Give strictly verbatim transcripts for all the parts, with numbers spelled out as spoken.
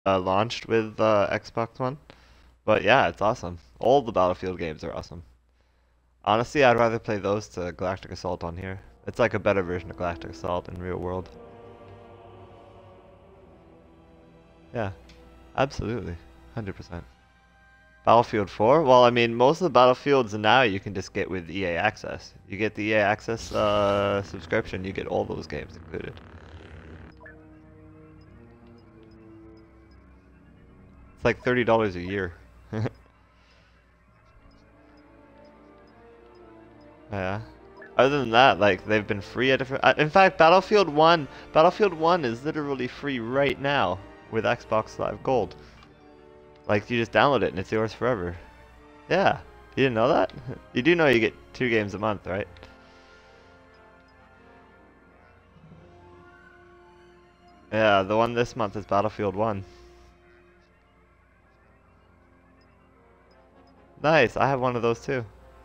uh, launched with uh, Xbox One. But yeah, it's awesome. All the Battlefield games are awesome. Honestly, I'd rather play those to Galactic Assault on here. It's like a better version of Galactic Assault in real world. Yeah, absolutely. one hundred percent. Battlefield four? Well, I mean, most of the Battlefields now you can just get with E A Access. You get the E A Access uh, subscription, you get all those games included. It's like thirty dollars a year. Yeah. Other than that, like, they've been free at different... Uh, in fact, Battlefield one, Battlefield one is literally free right now with Xbox Live Gold. Like, you just download it and it's yours forever. Yeah. You didn't know that? You do know you get two games a month, right? Yeah, the one this month is Battlefield one. Nice, I have one of those too.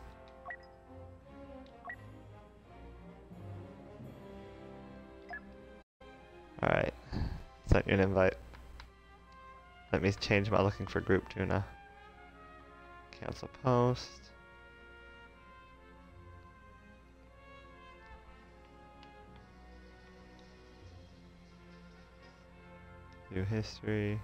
Alright. Sent you an invite. Let me change my looking for group too now. Cancel post. View history.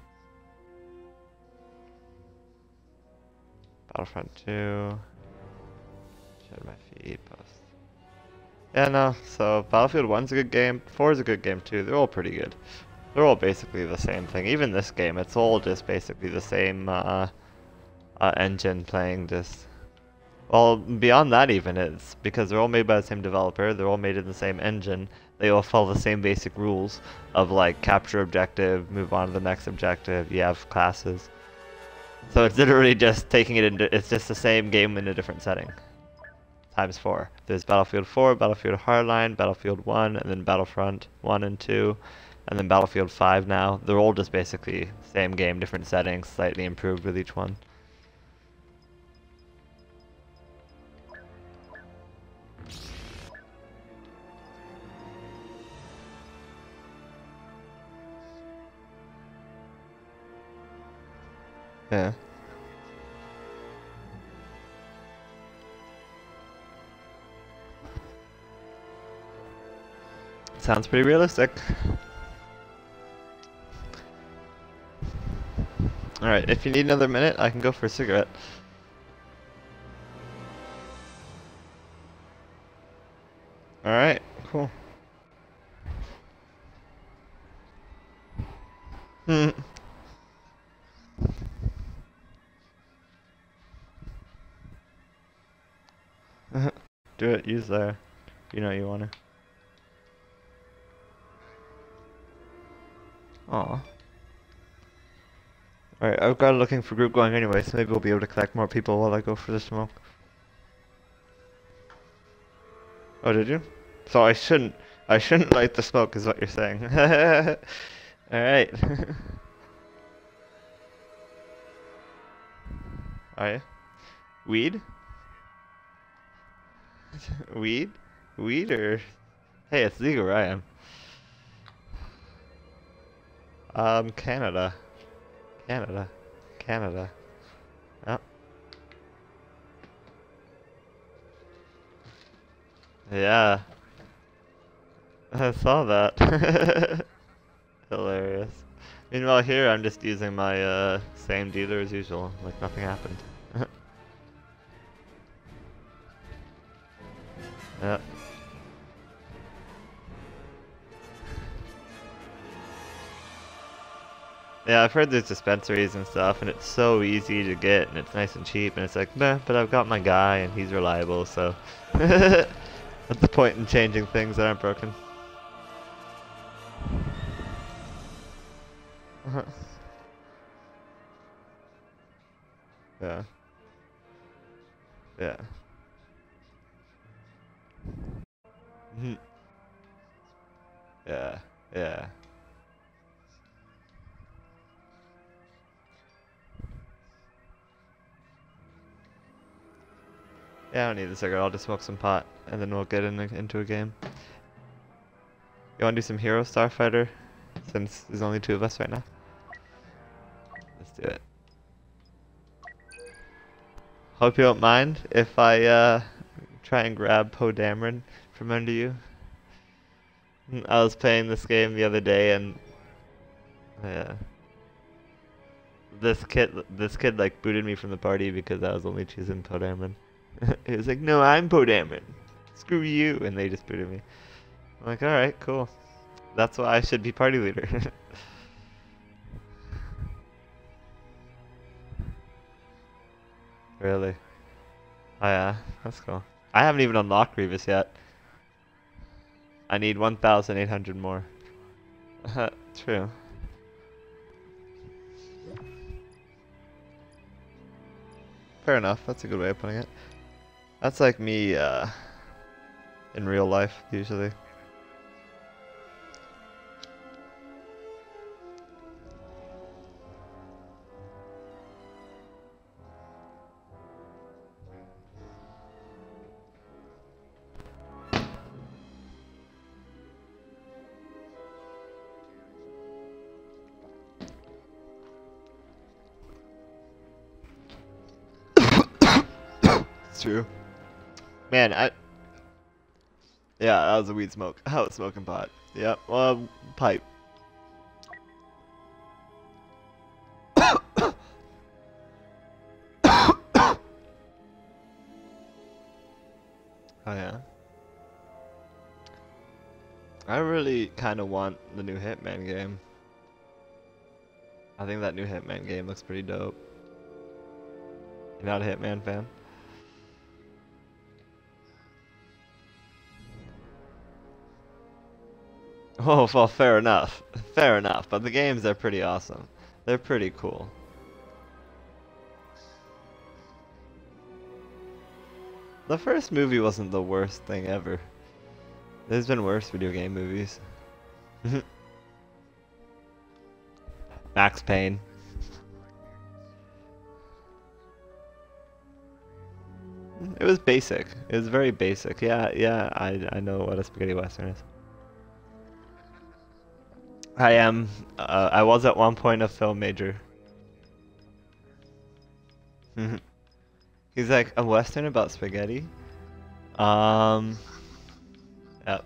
Battlefront two. Share my feed post. Yeah, no, so Battlefield one's a good game, four is a good game too, they're all pretty good. They're all basically the same thing. Even this game, it's all just basically the same uh, uh, engine playing just... Well, beyond that even, it's because they're all made by the same developer, they're all made in the same engine, they all follow the same basic rules of like capture objective, move on to the next objective, you have classes. So it's literally just taking it into, it's just the same game in a different setting. Times four. There's Battlefield four, Battlefield Hardline, Battlefield one, and then Battlefront one and two, and then Battlefield five now. They're all just basically same game, different settings, slightly improved with each one. Yeah. Sounds pretty realistic. Alright, if you need another minute, I can go for a cigarette. Alright, cool. Hmm. Do it, use there. You know you wanna. Aw. Alright, I've got a looking for group going anyway, so maybe we'll be able to collect more people while I go for the smoke. Oh, did you? So I shouldn't, I shouldn't light the smoke is what you're saying. Alright. Are you? Weed? Weed? Weed or... Hey, it's legal where I am. Um, Canada. Canada. Canada. Yep. Yeah. I saw that. Hilarious. Meanwhile here I'm just using my uh, same dealer as usual, like nothing happened. Yep. Yeah, I've heard there's dispensaries and stuff, and it's so easy to get, and it's nice and cheap, and it's like, meh, but I've got my guy, and he's reliable, so... What's the point in changing things that aren't broken? Yeah. Yeah. Yeah. Yeah. Yeah, I don't need the cigarette, I'll just smoke some pot, and then we'll get in a, into a game. You wanna do some Hero Starfighter? Since there's only two of us right now. do it. Hope you don't mind if I uh, try and grab Poe Dameron from under you. I was playing this game the other day and yeah, this kid, this kid like booted me from the party because I was only choosing Poe Dameron. He was like, "No, I'm Poe Dameron. Screw you," and they just booted me. I'm like, "All right, cool. That's why I should be party leader." Really? Oh yeah, that's cool. I haven't even unlocked Grievous yet. I need one thousand eight hundred more. True. Fair enough, that's a good way of putting it. That's like me uh, in real life, usually. True. Man, I... Yeah, that was a weed smoke. I was smoking pot. Yep, well, pipe. Oh yeah. I really kind of want the new Hitman game. I think that new Hitman game looks pretty dope. You're not a Hitman fan? Oh, well, fair enough. Fair enough, but the games are pretty awesome. They're pretty cool. The first movie wasn't the worst thing ever. There's been worse video game movies. Max Payne. It was basic. It was very basic. Yeah, yeah, I, I know what a spaghetti western is. I am. Uh, I was at one point a film major. He's like, a western about spaghetti? Um. Yep.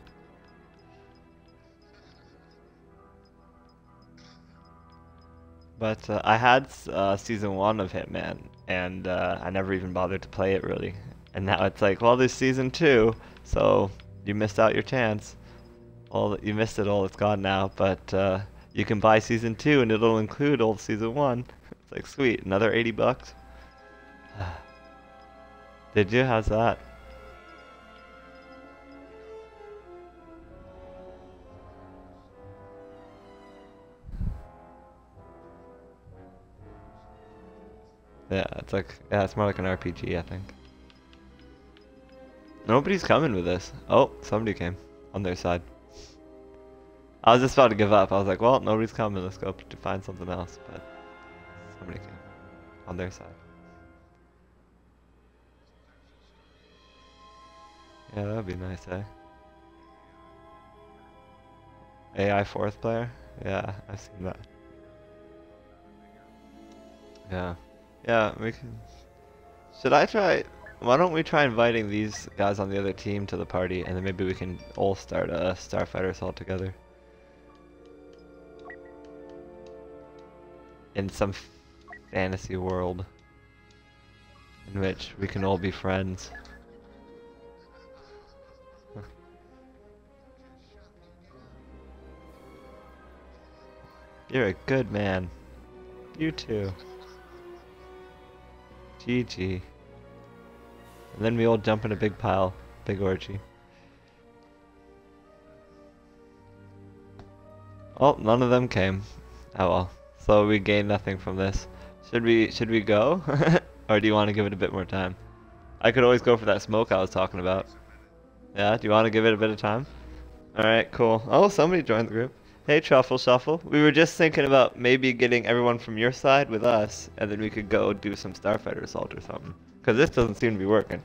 But uh, I had uh, season one of Hitman, and uh, I never even bothered to play it really. And now it's like, well, there's season two, so you missed out your chance. Well, you missed it all, it's gone now, but uh, you can buy season two and it'll include old season one. It's like, sweet, another eighty bucks. Did you? How's that? Yeah, it's like, yeah, it's more like an R P G, I think. Nobody's coming with this. Oh, somebody came on their side. I was just about to give up. I was like, well, nobody's coming. Let's go to find something else. But somebody came on their side. Yeah, that would be nice, eh? A I fourth player? Yeah, I've seen that. Yeah. Yeah, we can... Should I try... Why don't we try inviting these guys on the other team to the party, and then maybe we can all start a Starfighter assault together. In some fantasy world in which we can all be friends. You're a good man. You too. G G. And then we all jump in a big pile. Big orgy. Oh, none of them came. Oh well. So we gain nothing from this. Should we should we go? Or do you want to give it a bit more time? I could always go for that smoke I was talking about. Yeah, do you want to give it a bit of time? Alright, cool. Oh, somebody joined the group. Hey, Truffle Shuffle. We were just thinking about maybe getting everyone from your side with us, and then we could go do some Starfighter assault or something. Because this doesn't seem to be working.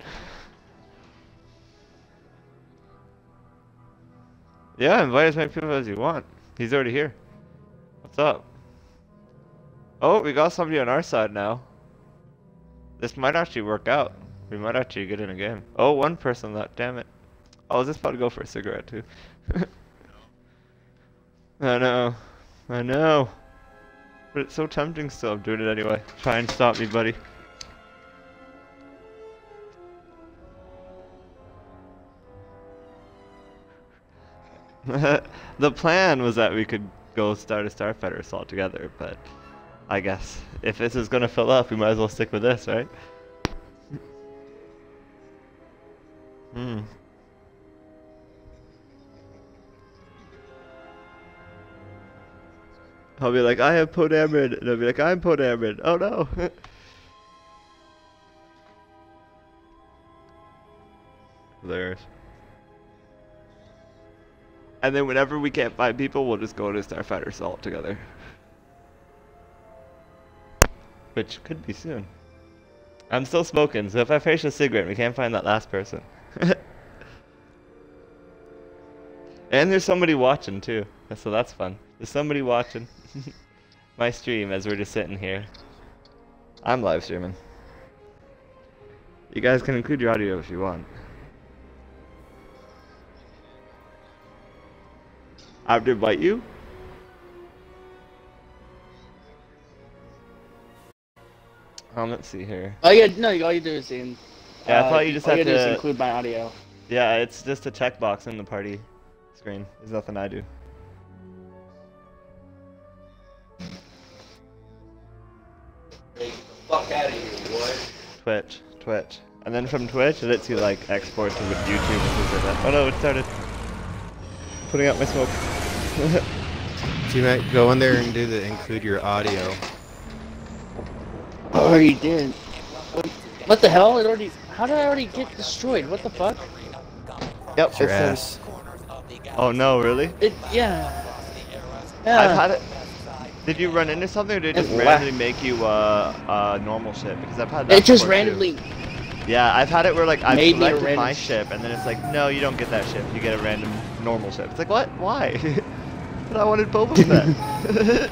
Yeah, invite as many people as you want. He's already here. What's up? Oh, we got somebody on our side now. This might actually work out. We might actually get in a game. Oh, one person left. Damn it. I was just about to go for a cigarette too. I know. I know. But it's so tempting still. I'm doing it anyway. Try and stop me, buddy. The plan was that we could go start a Starfighter assault together, but I guess if this is gonna fill up, we might as well stick with this, right? Hmm. I'll be like, I have Podameron, and I'll be like, I'm Podameron. Oh no! There's. And then whenever we can't find people, we'll just go to Starfighter assault together. Which could be soon. I'm still smoking, so if I finish a cigarette, we can't find that last person. And there's somebody watching too, so that's fun. There's somebody watching my stream as we're just sitting here. I'm live streaming. You guys can include your audio if you want. I have to invite you? Um, let's see here. Oh yeah, no, all you do is in. Yeah, I uh, thought you just all had you to do is include my audio. Yeah, it's just a checkbox in the party screen. There's nothing I do. Hey, get the fuck out of here, boy. Twitch, Twitch. And then from Twitch, it lets you like export to YouTube and things like that. Oh no, it started putting out my smoke. So you might go in there and do the include your audio. Oh, you did. What the hell? It already. How did I already get destroyed? What the fuck? Yep, It's your it says- ass. Oh no, really? It. Yeah. Yeah. I've had it. Did you run into something, or did it just It la- randomly make you uh, uh, normal ship? Because I've had that It just before, too. randomly. Yeah, I've had it where like I've made me a selected random my sh- ship, and then it's like, no, you don't get that ship. You get a random normal ship. It's like, what? Why? But I wanted Boba Fett.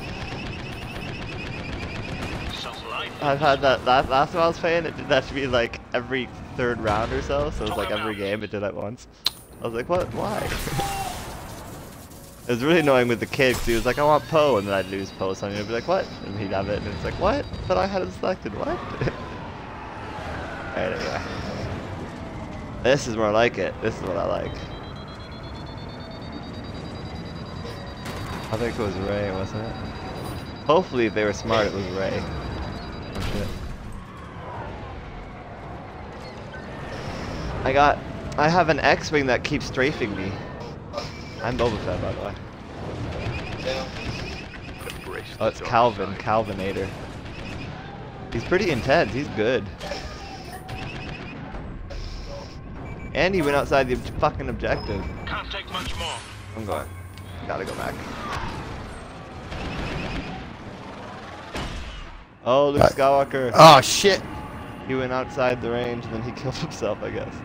I've had that last, last time I was playing, it did that to me like every third round or so, so it was like every game it did at once. I was like, what? Why? It was really annoying with the kid, because he was like, I want Poe, and then I'd lose Poe, so I'd be like, what? And he'd have it, and it's like, what? But I had him selected, what? Alright, anyway. This is more like it. This is what I like. I think it was Ray, wasn't it? Hopefully, if they were smart, it was Ray. Oh, shit. I got... I have an X-Wing that keeps strafing me. I'm Boba Fett, by the way. Oh, it's Calvin. Calvinator. He's pretty intense. He's good. And he went outside the ob- fucking objective. Can't take much more. I'm going. Gotta go back. Oh, Luke Skywalker. Oh shit! He went outside the range and then he killed himself, I guess.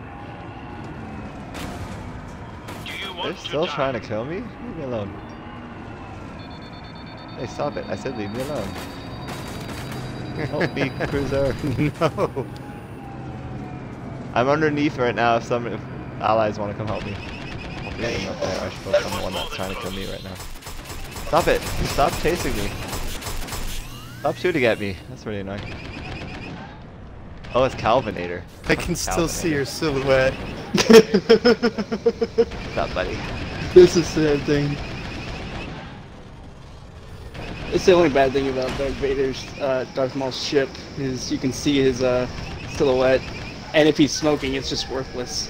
Do you They're want still to trying die? to kill me? Leave me alone. Hey, stop it. I said leave me alone. Help me, cruiser. No. I'm underneath right now if some if allies want to come help me. Hopefully they're not there. I should focus on the one that's trying to kill me right now. Stop it! Stop chasing me. Stop shooting at me. That's really annoying. Oh, it's Calvinator. I can still see your silhouette. What's up, buddy? This is the sad thing. It's the only bad thing about Darth Vader's, uh, Darth Maul's ship is you can see his uh, silhouette, and if he's smoking, it's just worthless.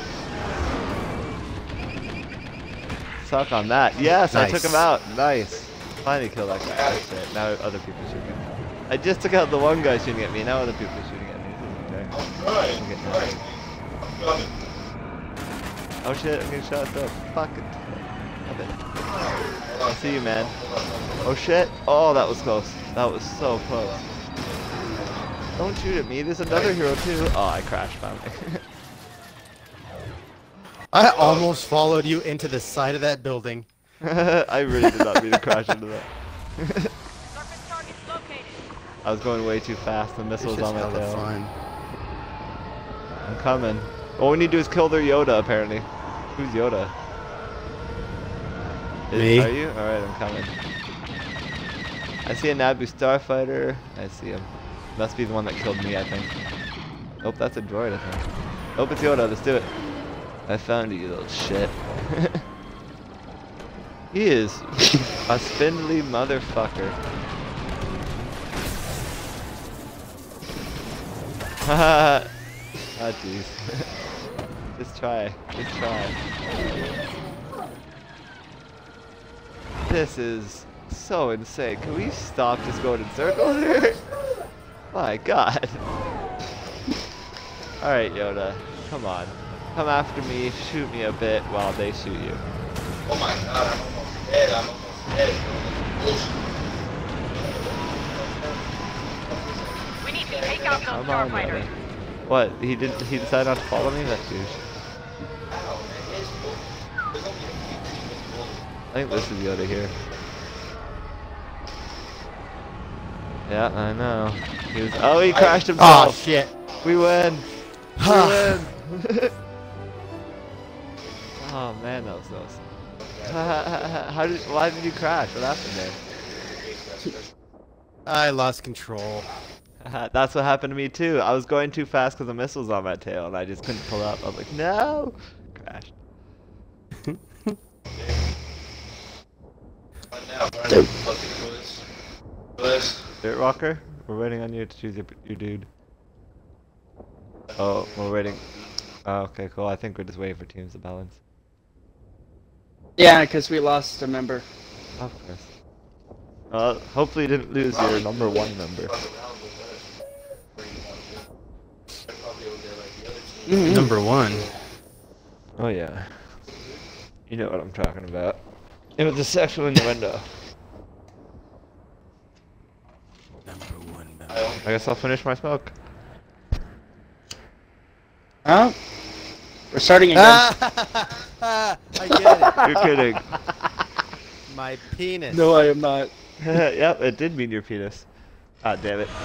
Suck on that. Yes, I took Nice. him out. Nice. Finally killed that guy. That's it. Now other people are shooting at me. I just took out the one guy shooting at me. Now other people are shooting at me. Okay. I'm getting nervous. Oh shit, I'm getting shot though. Fuck it. Stop it. I see you, man. Oh shit. Oh, that was close. That was so close. Don't shoot at me. There's another hero too. Oh, I crashed finally. I almost followed you into the side of that building. I really did not mean to crash into that. Surface targets located. I was going way too fast. The It's missile's just on my hella tail. fun. I'm coming. All we need to do is kill their Yoda, apparently. Who's Yoda? Is, Me. Are you? Alright, I'm coming. I see a Naboo Starfighter. I see him. Must be the one that killed me, I think. Nope, that's a droid, I think. Nope, it's Yoda. Let's do it. I found you, you little shit. He is a spindly motherfucker. Haha. Ah, jeez. Just try. Just try. This is so insane. Can we stop just going in circles here? My god. Alright, Yoda. Come on. Come after me, shoot me a bit while they shoot you. Oh my god, I'm almost dead. I'm almost dead. We need to take out those Come on, starfighters. Yoda. What? He didn't he decided not to follow me? That douche. I think this is Yoda here. Yeah, I know. He was oh he crashed Oh himself. shit! We win! We win! Oh man, that was awesome. How did? Why did you crash? What happened there? I lost control. That's what happened to me too. I was going too fast because the missile was on my tail, and I just couldn't pull up. I was like, no, crashed. Dirt Walker, we're waiting on you to choose your, your dude. Oh, we're waiting. Oh, okay, cool. I think we're just waiting for teams to balance. Yeah, because we lost a member. Of course. Uh, hopefully you didn't lose your number one member. Mm-hmm. Number one. Oh yeah. You know what I'm talking about. It was a sexual innuendo. Number one. Member. I guess I'll finish my smoke. Huh? We're starting again. I get it. You're kidding. My penis. No, I am not. Yep, it did mean your penis. Ah, damn it.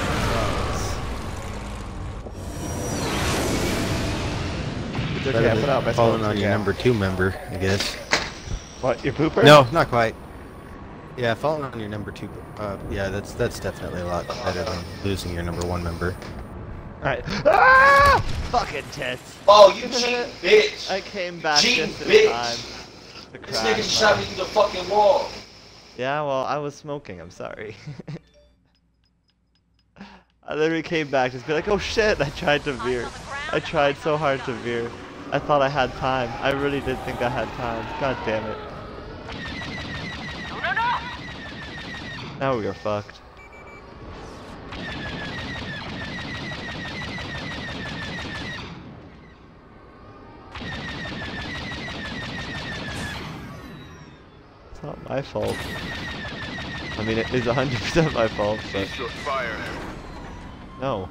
It's okay, I Better put out my than falling smoke on your again. number two member, I guess. What, your pooper? No, not quite. Yeah, falling on your number two. Uh, yeah, that's that's definitely a lot better than losing your number one member. Alright. Ah! Fucking tits. Oh, you cheating bitch! I came back Cheating just in bitch. time. to This crash, nigga shot me man. through the fucking wall. Yeah, well, I was smoking. I'm sorry. I literally came back just be like, oh shit! I tried to veer. I tried so hard to veer. I thought I had time. I really did think I had time. God damn it. No, no, no! Now we are fucked. It's not my fault. I mean, it is one hundred percent my fault, but Cease your fire. no.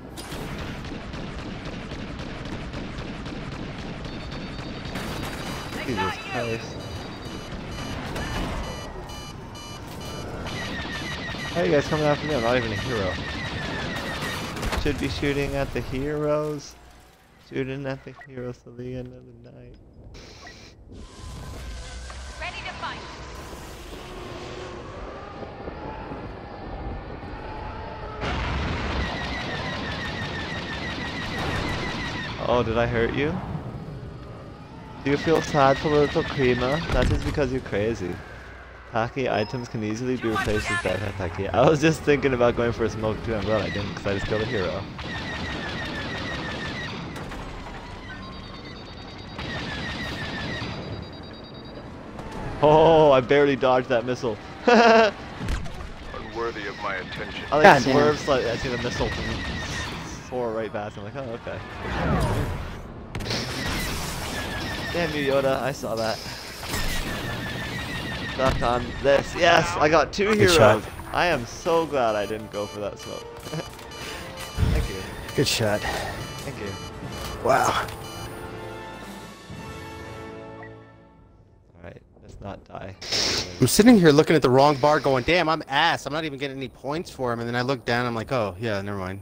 Jesus Christ. How are you guys coming after me? I'm not even a hero. Should be shooting at the heroes. Shooting at the heroes till the end of the night. Ready to fight. Oh, did I hurt you? Do you feel sad for little Krima? That is because you're crazy. Tacky items can easily be replaced with better tacky. I was just thinking about going for a smoke too. I'm glad I didn't, because I just killed a hero. Oh, I barely dodged that missile. I Unworthy of my attention. like God damn. swerve slightly. I see the missile soar right past. I'm like, oh, okay. Damn you, Yoda. I saw that. Stuck on this. Yes, I got two Good heroes. shot. I am so glad I didn't go for that smoke. Thank you. Good shot. Thank you. Wow. Alright, let's not die. I'm sitting here looking at the wrong bar going, damn, I'm ass. I'm not even getting any points for him. And then I look down, I'm like, oh, yeah, never mind.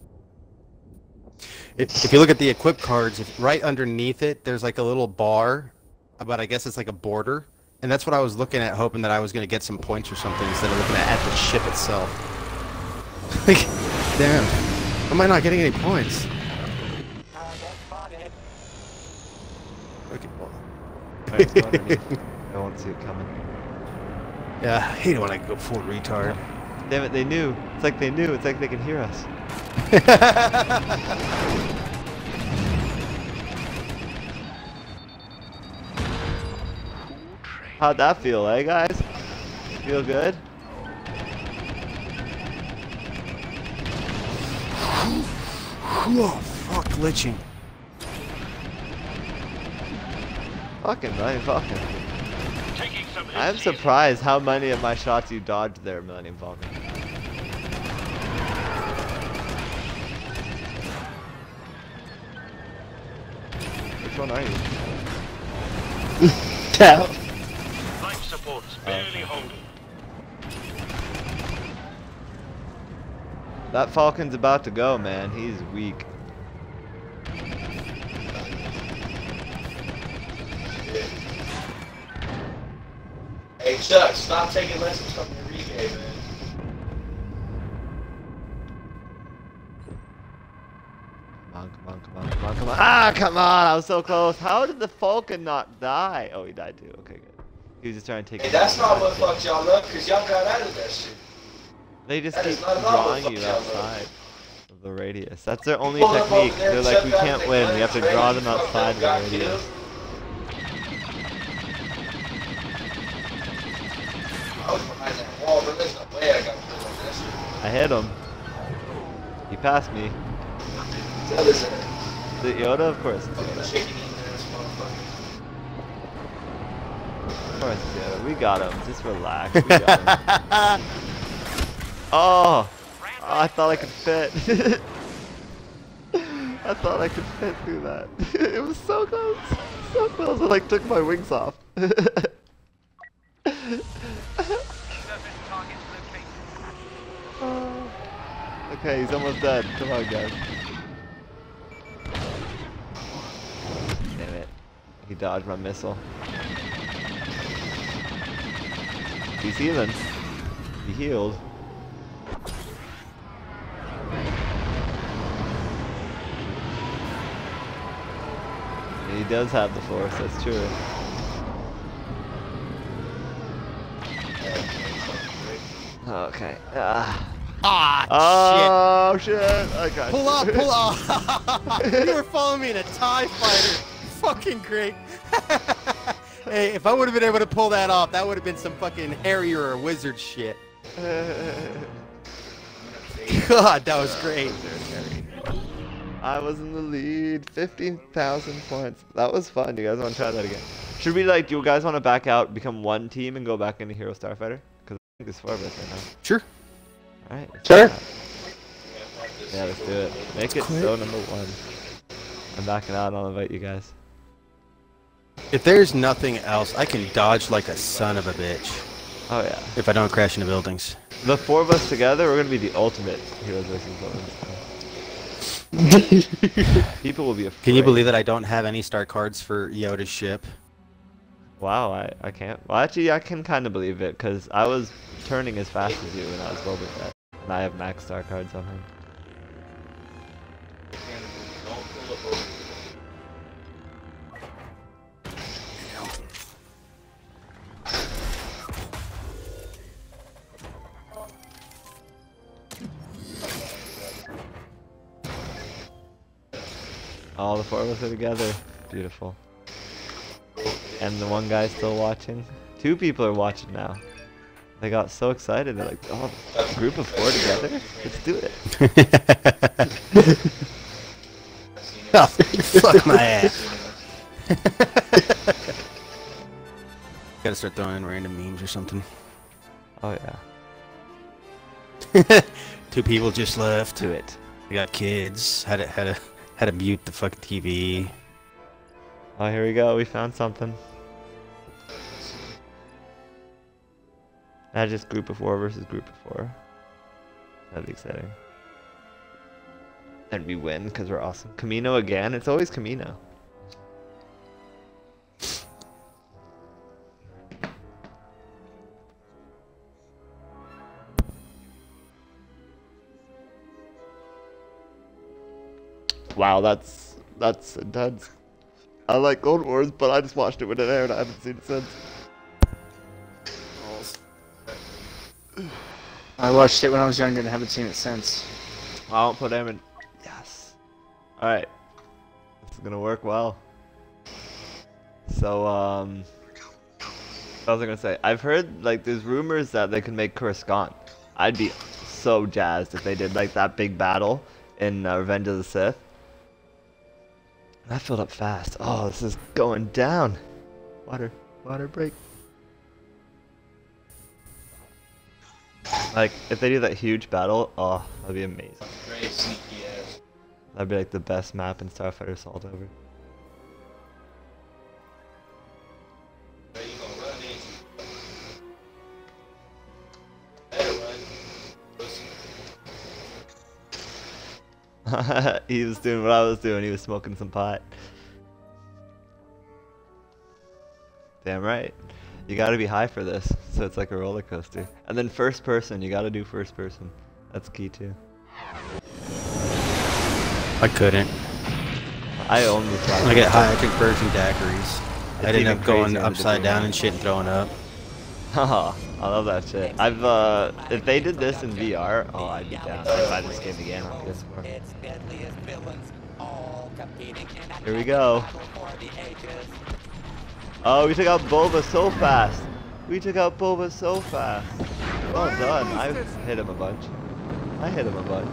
If, if you look at the equip cards, if, right underneath it, there's like a little bar, but I guess it's like a border. And that's what I was looking at, hoping that I was going to get some points or something instead of looking at, at the ship itself. Like, damn. Why am I not getting any points? Okay, well. Alright, go underneath. I won't see it coming. Yeah, I hate it when I go full retard. Damn it, they knew. It's like they knew. It's like they can hear us. How'd that feel, eh, guys? Feel good? Whoa, fuck, glitching. Fucking Millennium Falcon. I'm surprised how many of my shots you dodged there, Millennium Falcon. Which one are you? Tap. Life support's barely holding. That Falcon's about to go, man. He's weak. Hey Chuck, stop taking lessons from Enrique, man. Come on, come on, come on, come on, come on. Ah, come on! I was so close. How did the Falcon not die? Oh, he died too. Okay, good. He was just trying to take. Hey, that's not what fucked y'all up, cause y'all got out of that shit. They just That keep is not at all what drawing you fucked y'all up. outside of the radius. That's their only Pull up technique. over there They're and like, shut we down can't the win. We have to Atlantic draw Train. them You fucked outside up, the got radius. killed. I was behind that wall, but there's no way I got killed like that shit. I hit him. He passed me. Tell this uh, Is it Yoda? Of course it's fucking Yoda. chicken eating ass motherfucker. Of course it's Yoda. We got him. Just relax. We got him. Oh! Oh, I thought I could fit. I thought I could fit through that. It was so close. So close. I like took my wings off. Oh. Okay, he's almost dead. Come on, guys. Damn it. He dodged my missile. He's healing. He healed. He does have the force, that's true. Okay. Ah. Ah, Oh shit! I got Pull you. up, pull up! You were following me in a TIE fighter. Fucking great. Hey, if I would have been able to pull that off, that would have been some fucking Harrier or wizard shit. God, that was great. I was in the lead, fifteen thousand points. That was fun. You guys want to try that again? Should we, like, do you guys want to back out, become one team, and go back into Hero Starfighter? Because I think there's four of us right now. Sure. Alright. let's Sure. do that. Yeah, let's do it. Make it quit. so number one. I'm backing out, I'll invite you guys. If there's nothing else, I can dodge like a son of a bitch. Oh yeah. If I don't crash into buildings. The four of us together, we're gonna be the ultimate Heroes versus Villains. People will be afraid. Can you believe that I don't have any star cards for Yoda's ship? Wow, I, I can't. Well, actually, I can kind of believe it, because I was turning as fast as you when I was Boba Fett. And I have max star cards on him. All the four of us are together. Beautiful. And the one guy's still watching. Two people are watching now. They got so excited. They're like, oh, a group of four together? Let's do it. Oh, fuck my ass. Gotta start throwing in random memes or something. Oh, yeah. Two people just left. Do it. They got kids. Had to, had to, had to mute the fucking T V. Oh, here we go. We found something. Not just group of four versus group of four. That'd be exciting. And we win because we're awesome. Camino again? It's always Camino. Wow, that's that's intense. I like Gold Wars, but I just watched it when it aired. I haven't seen it since. I watched it when I was younger and haven't seen it since. I won't put him in. Yes. Alright. This is gonna work well. So, um... what was I gonna say? I've heard, like, there's rumors that they can make Coruscant. I'd be so jazzed if they did, like, that big battle in uh, Revenge of the Sith. That filled up fast. Oh, this is going down. Water. Water break. Like, if they do that huge battle, oh, that'd be amazing. Very sneaky ass. That'd be like the best map in Starfighter Assault ever. Where you gonna run in? Better run. Pussy. He was doing what I was doing, he was smoking some pot. Damn right. You gotta be high for this, so it's like a roller coaster. And then first person, you gotta do first person. That's key too. I couldn't. I only try. I get high, I drink virgin daiquiris. I It's ended even up going crazier than upside the down game. and shit and throwing up. Haha, I love that shit. I've, uh, if they did this in V R, oh, I'd be down. I'd buy this game again on P S four. Here we go. Oh, we took out Boba so fast. We took out Boba so fast. Well done. I hit him a bunch. I hit him a bunch.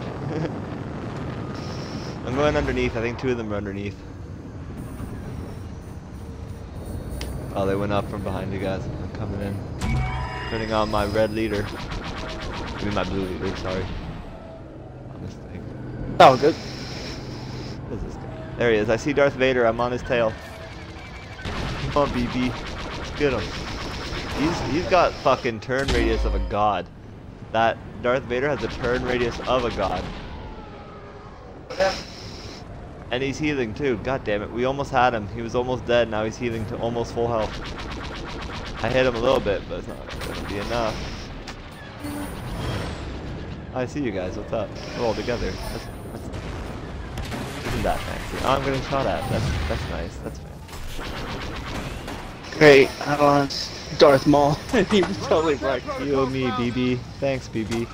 I'm going underneath. I think two of them are underneath. Oh, they went up from behind you guys. I'm coming in. Turning on my red leader. I mean my blue leader, sorry. On this thing. Oh, good. What is this guy? There he is. I see Darth Vader. I'm on his tail. Come on, B B. Get him. He's he's got fucking turn radius of a god. That Darth Vader has a turn radius of a god. And he's healing too. God damn it. We almost had him. He was almost dead. Now he's healing to almost full health. I hit him a little bit, but it's not gonna be enough. I see you guys. What's up? We're all together. That's, that's, isn't that fancy? Oh, I'm getting shot at. That's that's nice. That's fair. Great. I want Darth Maul. He was totally black. You owe me, B B. Thanks, B B.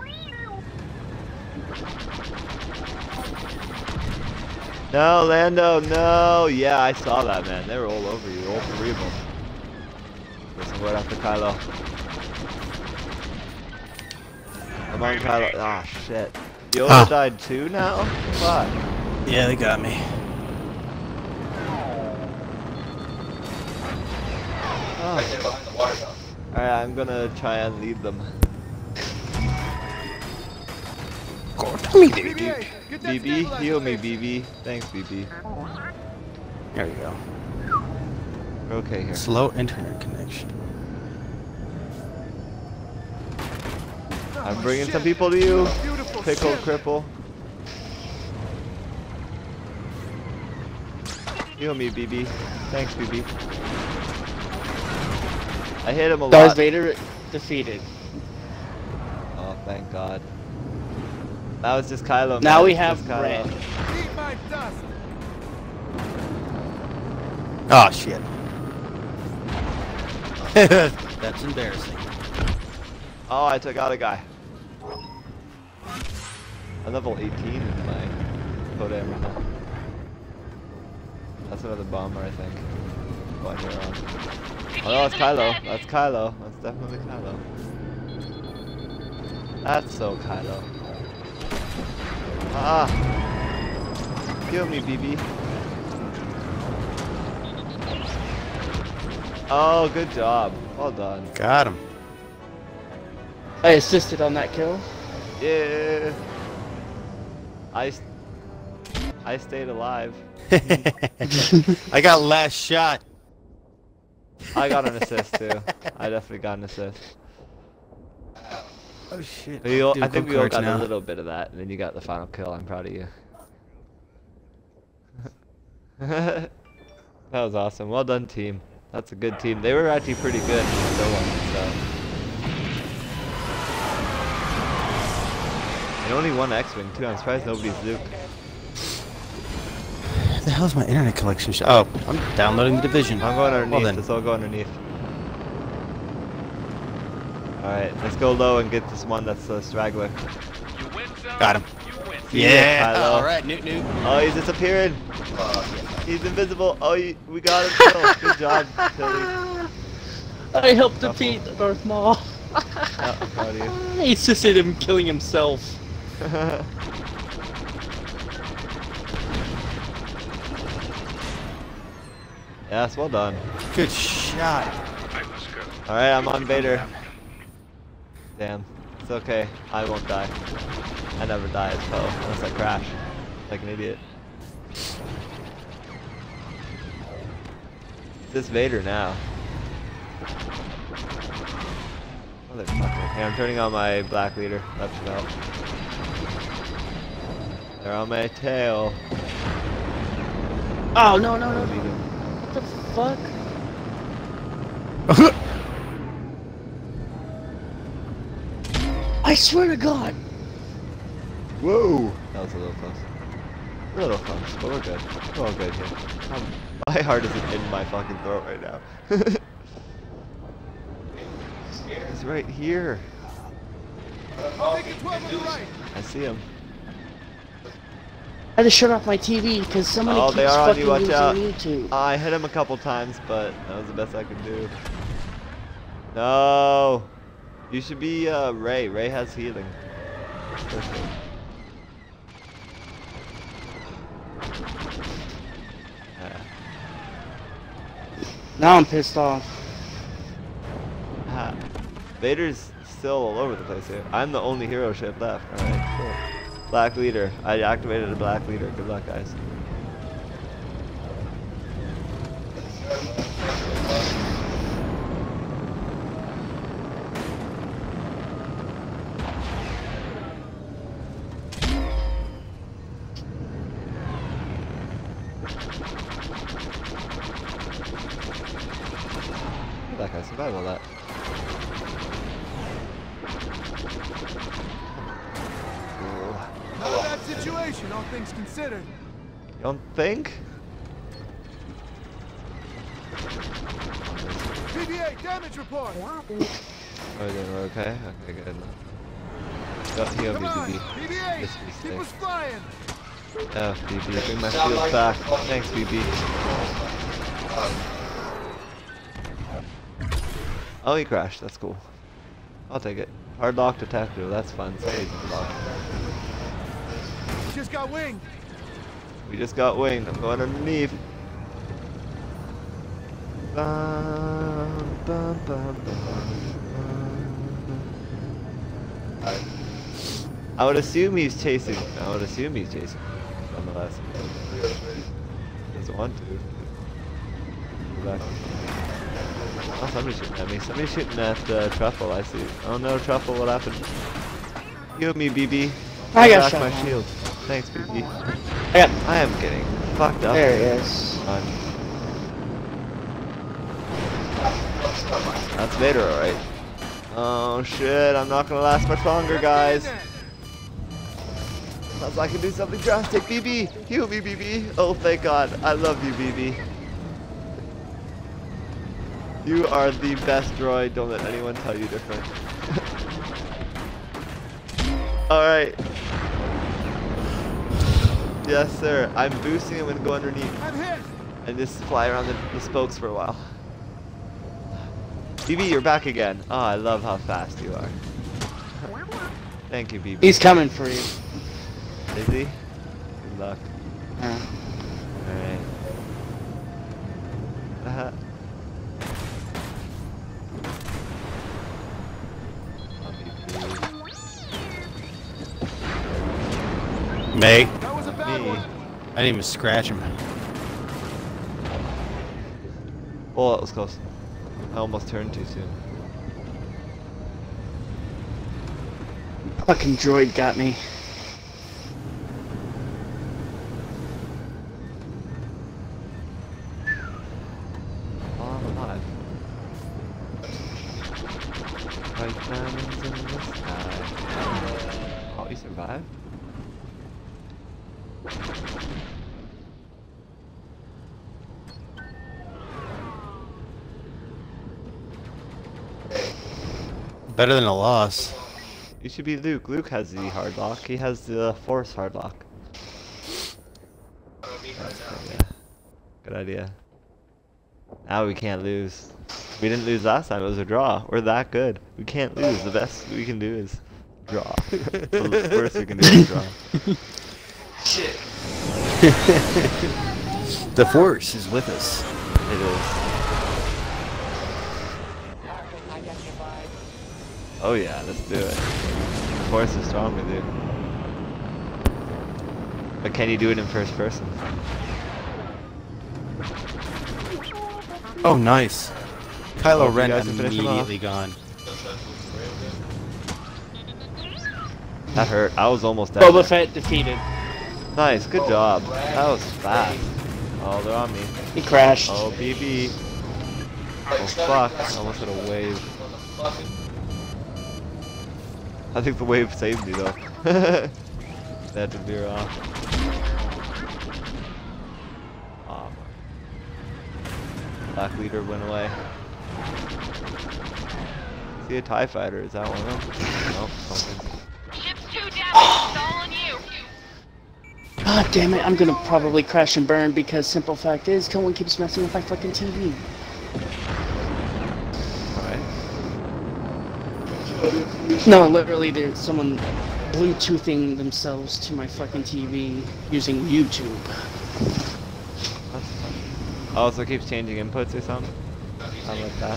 No, Lando, no! Yeah, I saw that, man. They were all over you, all three of them. Listen, right after Kylo. I'm on Kylo. Ah, shit. Yoda Ah. died too now? Fuck. Yeah, they got me. Oh. Right there behind the water fountain. Alright, I'm gonna try and lead them. B B, heal me, B B. Thanks, B B. There you go. We're okay here. Slow internet connection. I'm bringing some people to you. Pickle, cripple. Heal me, B B. Thanks, B B. I hit him a Darth lot. Vader defeated. Oh, thank God. That was just Kylo. Now man. we It's have just Kylo. Red. Oh shit. That's embarrassing. Oh, I took out a guy. I'm level eighteen in my code ammo. That's another bomber, I think. Oh, I hear wrong. Oh, no, that's Kylo. That's Kylo. That's definitely Kylo. That's so Kylo. Ah! Kill me, B B. Oh, good job. Well done. Got him. I assisted on that kill. Yeah. I, st I stayed alive. I got last shot. I got an assist too. I definitely got an assist. Oh shit. We all, Do I think quick we all cards got now. a little bit of that, and then you got the final kill. I'm proud of you. That was awesome. Well done, team. That's a good team. They were actually pretty good. So, so. And only one X-Wing, too. I'm surprised nobody's Luke. Where the hell's my internet collection? Sh oh, I'm downloading the Division. I'm going underneath. Well, then. Let's all go underneath. Alright, let's go low and get this one that's the straggler. Got him. See ya, Yeah. Kylo. All right, Newt Newt. Oh, he's disappearing. He's invisible. Oh, you, we got him. Still. Good job, Tilly. I helped defeat Darth Maul. Yeah, I'm proud of you. I assisted him killing himself. Yes, well done. Good shot. Alright, I'm on Vader. Damn. It's okay. I won't die. I never die as Poe, unless I crash. Like an idiot. It's this Vader now. Motherfucker. Hey, I'm turning on my black leader. Left belt. They're on my tail. Oh no no no! Beat him. What the fuck? I swear to God! Whoa! That was a little close. A little close, but we're good. We're all good here. Um, my heart isn't in my fucking throat right now. He's right here. I see him. I had to shut off my T V because somebody Oh, keeps they are on fucking you, watch using out. YouTube. Uh, I hit him a couple times, but that was the best I could do. No! You should be uh, Ray. Ray has healing. Perfect. Yeah. Now I'm pissed off. Ah. Vader's still all over the place here. I'm the only hero ship left. Alright, cool. Black leader. I activated a black leader. Good luck, guys. That guy survived all that. Not a bad situation, all things considered. You don't think? P B A damage report. Oh, then we're okay? Okay, good. Got heal Come me, on, B B. P B A, This is keep safe. us flying. Oh, B B, bring my shield back. Thanks, B B. Oh, he crashed. That's cool. I'll take it. Hard locked attack duel. That's fun. So easy to lock. Just got winged. We just got winged. I'm going underneath. Bum, bum, bum, bum. Alright. I would assume he's chasing. I would assume he's chasing. Nonetheless. He doesn't want to. Go back. Oh, somebody's shooting at me. Somebody's shooting at uh, Truffle, I see. Oh no, Truffle, what happened? Heal me, B B. I got back shot my down. shield. Thanks, B B. I got. I am getting fucked up. There he is. Come on. That's Vader, alright. Oh shit, I'm not gonna last much longer, guys. Unless I can do something drastic. B B, heal me, B B. Oh, thank God. I love you, B B. You are the best droid. Don't let anyone tell you different. Alright. Yes, sir. I'm boosting him and go underneath. I'm hit. And just fly around the, the spokes for a while. B B, you're back again. Oh, I love how fast you are. Thank you, B B. He's coming for you. Is he? Good luck. Uh, Alright. Uh-huh. May. That was a bad Me. one. I didn't even scratch him. Oh, that was close. I almost turned too soon. Fucking droid got me. Oh, I'm alive. White diamonds in the sky. Oh, you survived? Better than a loss. You should be Luke. Luke has the hard lock. He has the force hard lock. That's good, yeah. Good idea. Now we can't lose. We didn't lose last time. It was a draw. We're that good. We can't lose. The best we can do is draw. The worst we can do is draw. Shit. The force is with us. It is. Oh yeah, let's do it. The force is strong with you. But can you do it in first person? Oh, nice. Kylo Oh, you Ren guys can finish him immediately gone. That hurt. I was almost dead. Boba there. Fett defeated. Nice, good job. That was fast. Oh, they're on me. He crashed. Oh, B B. Oh fuck, I almost hit a wave. I think the wave saved me though. They had to veer off. Oh, Black leader went away. See a TIE fighter, is that one of them? Nope, something. Ship's too damaged. It's all on you. God damn it, I'm gonna probably crash and burn because simple fact is, no one keeps messing with my fucking T V. Alright. No, literally, there's someone Bluetoothing themselves to my fucking T V using YouTube. That's fun. Oh, so it keeps changing inputs or something? Something like that.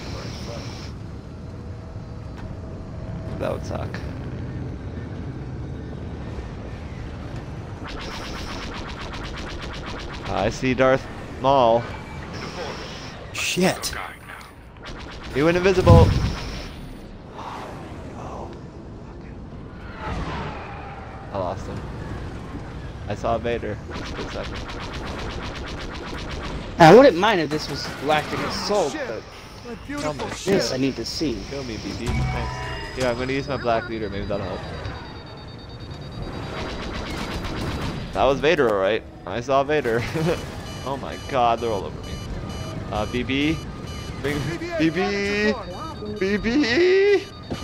That would suck. I see Darth Maul. Shit. He went invisible. I lost him. I saw Vader. Just a second. I wouldn't mind if this was Galactic Assault, but My Tell beautiful me. this ship. I need to see. Kill me, B B. Thanks. Yeah, I'm gonna use my black leader. Maybe that'll help. That was Vader, alright. I saw Vader. Oh my god, they're all over me. Uh, B B. Bring B B. B B. B B.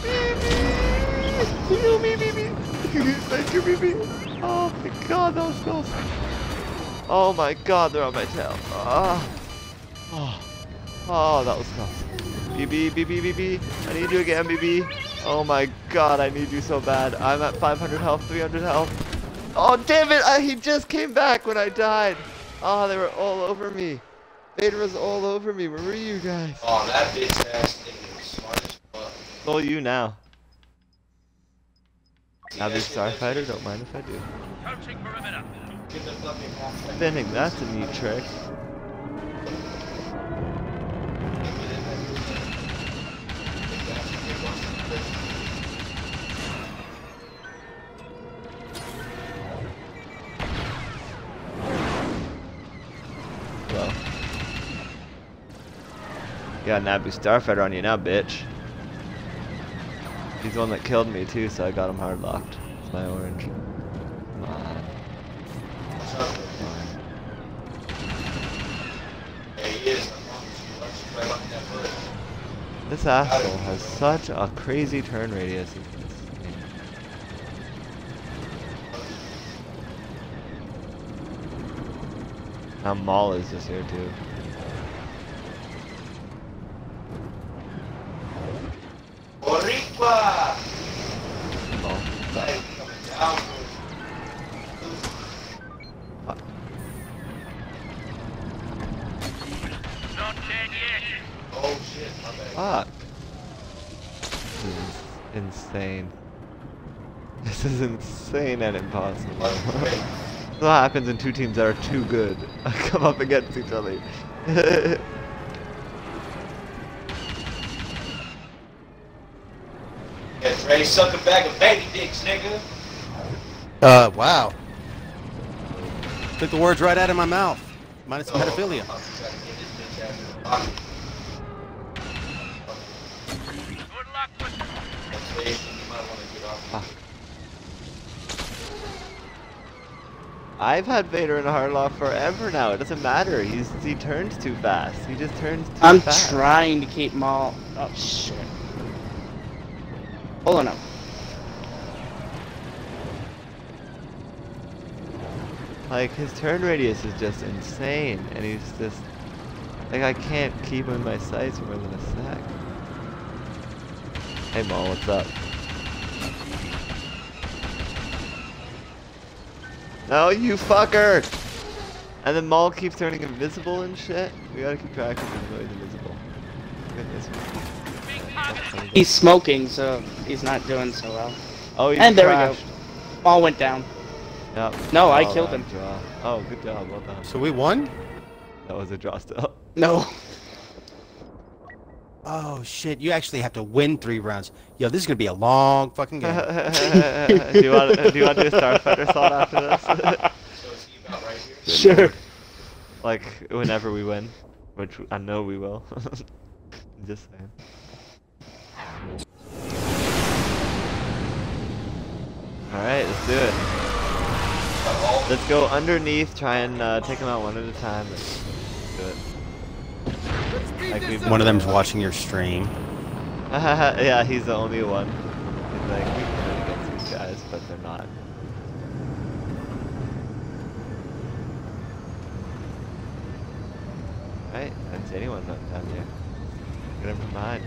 Heal me, B B. Thank you, B B. Oh my god, that was close. Oh my god, they're on my tail. Ah. Oh. Oh, that was close. B B, B B, B B. I need you again, B B. Oh my god, I need you so bad. I'm at five hundred health, three hundred health. Oh, damn it! I, he just came back when I died. Oh, they were all over me. Vader was all over me. Where were you guys? Oh, that bitch ass thing is smart as fuck. It's all you now. See Now that this shit, that Starfighter, shit? don't mind if I do. Get the fucking half second. Spinning, that's a neat trick. Well. Got an Naboo Starfighter on you now, bitch. He's the one that killed me too, so I got him hard locked. It's my orange. Come on. Yeah, he is. Right on that foot. This asshole has such a crazy turn radius. Now Maul is just here too. Boricua! Maul. Hey, coming down. Not dead yet. Oh shit, my bad. Fuck. This is insane. This is insane and impossible. That's what happens when two teams that are too good come up against each other. Get Ready to suck a bag of baby dicks, nigga? Uh, wow. Took the words right out of my mouth. Minus some pedophilia. I'm trying to get this bitch out of the pocket. Good luck with You might want to get off. Fuck. I've had Vader in a hard lock forever now. It doesn't matter. He's he turns too fast. He just turns too I'm fast. trying to keep Maul. Oh shit. Pulling him. Like his turn radius is just insane, and he's just like I can't keep him in my sights for more than a sec. Hey Maul, what's up? No, you fucker! And then Maul keeps turning invisible and shit. We gotta keep track of him when he's invisible. Goodness. He's smoking, so he's not doing so well. Oh, he And there we crashed. go. Maul went down. Yep. No, I All killed round him. Draw. Oh, good job. Well done. So we won? That was a draw still. No. Oh shit! You actually have to win three rounds. Yo, this is gonna be a long fucking game. do you want do you want to do a Starfighter salt after this? So is he about right here? Sure. Like whenever we win, which I know we will. Just saying. All right, let's do it. Let's go underneath. Try and uh, take them out one at a time. Let's do it. Let's speed Like this we've- up. One of them's watching your stream. Yeah, he's the only one. He's like, we can win against these guys, but they're not. Right? I didn't see anyone down here. Get him from behind.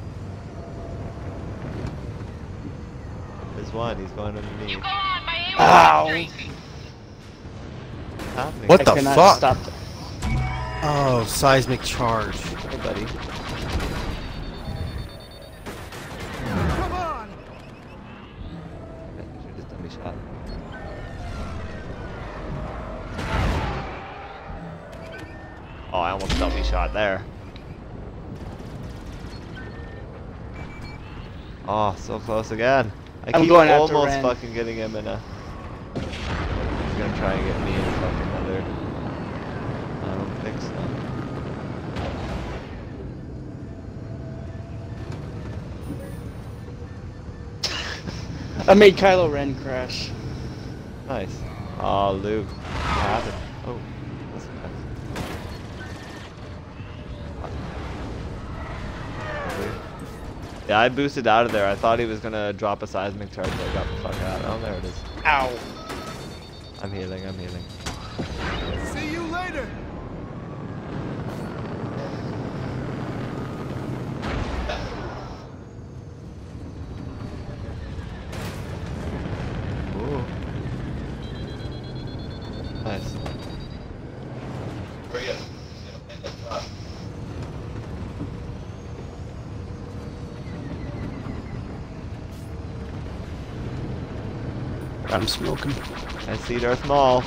There's one, he's going you. underneath. Go on, my aim Ow. is What's happening? What I the cannot fuck? stop. Oh, seismic charge. Hey, buddy. Come on. You should just done me shot. Oh, I almost dummy shot there. Oh, so close again. I I'm keep going after almost Ren. fucking getting him in a... He's gonna try and get me in fucking another... I don't think so. I made Kylo Ren crash. Nice. Oh, Luke. What happened? Oh, that's nice. Yeah, I boosted out of there. I thought he was gonna drop a seismic charge, but I got the fuck out. Oh, there it is. Ow. I'm healing, I'm healing. See you later. Ooh. Nice. Hurry up. He's gonna end up top. I'm smoking. I see Darth Maul.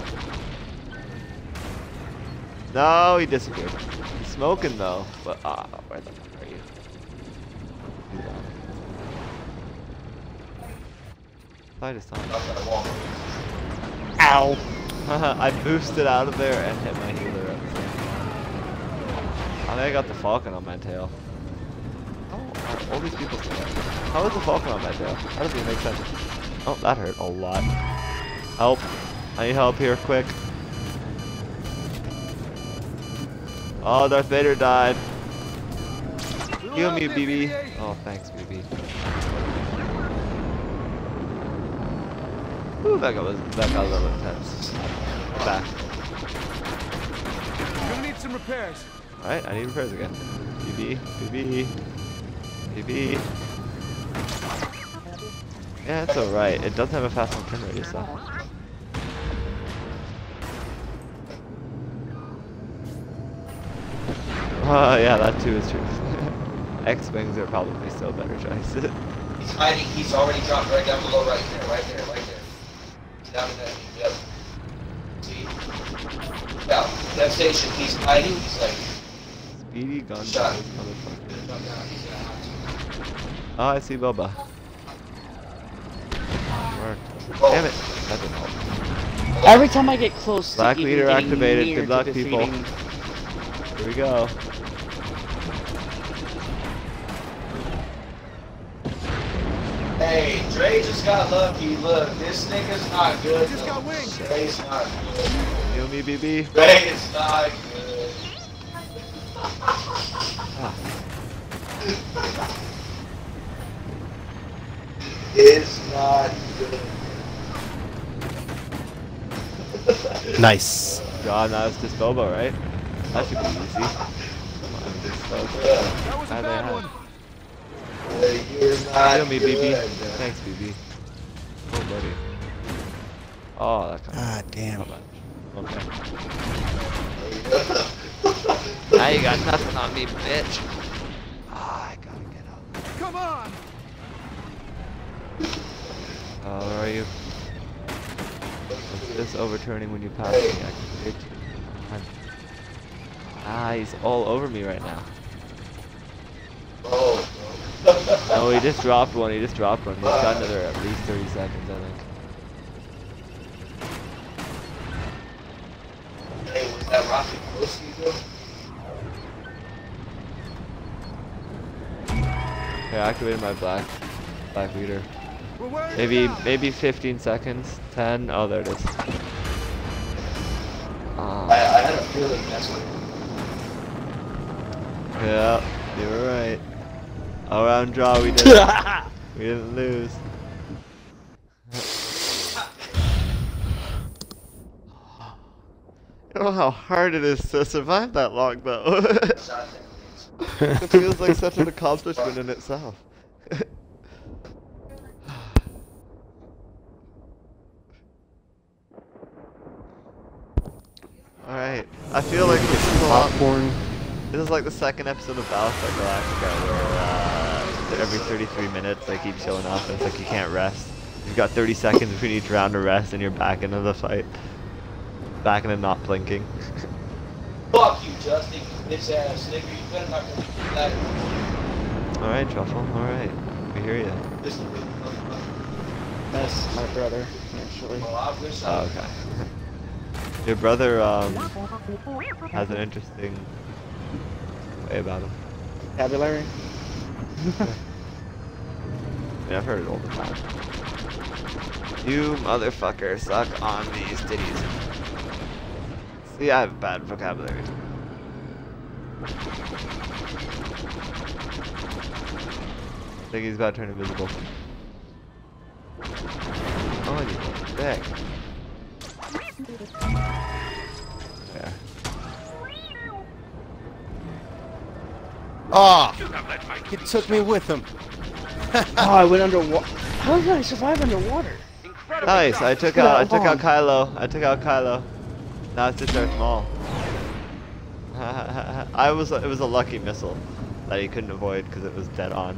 No, he disappeared. He's smoking though. But ah, where the fuck are you? He's gone. I just saw him. Knock on the wall. Ow. I boosted out of there and hit my healer at the same time. I think I got the Falcon on my tail. How are all these people still there? How is the Falcon on my tail? How does it make sense? Oh, that hurt a lot. Help. I need help here, quick. Oh, Darth Vader died. Heal me, B B. Oh, thanks, B B. Ooh, that got, that got a little intense. Back. Gonna need some repairs. Alright, I need repairs again. B B, B B, B B. Yeah, it's alright. It doesn't have a fast enough turn radius though. Oh yeah, that too is true. X-Wings are probably still a better choice. He's hiding. He's already dropped right down below, right there, right there, right there. He's down in that. Yep. See? Yeah, that station. He's hiding. He's like. Speedy gun Shot. motherfucker. Jump down. He's gonna have to. Oh, I see Boba. Damn it. That didn't help. Every time I get close Black to even leader getting activated. near Good luck, to people. defeating- Here we go. Hey, Dre just got lucky. Look, this nigga's not good. Just got wings. Dre's not good. Heal me, B B. Dre is not good. Ah. It's not good. Nice. God, now it's just Bobo, right? That should be easy. Come on, good stuff. That was a How they bad have- one. Hey, You're not Heal me, B B. good. Thanks, B B. Oh, buddy. Oh, that kind God damn. of Okay. Now you got nothing on me, bitch. Ah, I gotta get up. Come on. Oh, where are you? What's this overturning when you pass me? Activate. Ah, he's all over me right now. Oh, Oh, he just dropped one. He just dropped one. He's got another at least thirty seconds, I think. hey, was that rocket close to you, though? Okay, I activated my black, black leader. We're wearing Maybe, it out. maybe fifteen seconds. ten. Oh, there it is. I, Ah, I had a feeling that's what. yeah, you were right. All round draw, we did it. We didn't lose. You know how hard it is to survive that long, though. It feels like such an accomplishment in itself. Alright, I feel like this is a lot. Popcorn. This is like the second episode of Battlefront Galactica where uh, every thirty-three minutes they keep showing up and it's like you can't rest. You've got thirty seconds between each round to rest and you're back into the fight. Back into not blinking. Fuck you, Justin, you bitch ass nigga. You better not gonna do that. Alright, Truffle, alright. We hear you. This is a big motherfucker. That's my brother, actually. Well, I wish I Oh, okay. Your brother um, has an interesting way about him. Vocabulary. I mean, I've heard it all the time. You motherfucker suck on these titties. See, I have bad vocabulary. I think he's about to turn invisible. Oh, and he's back. There. Oh, he took me with him. Oh, I went underwater. How did I survive underwater? Nice. I took out. I took out Kylo. I took out Kylo. Now it's just Darth Maul. I was. It was a lucky missile that he couldn't avoid because it was dead on.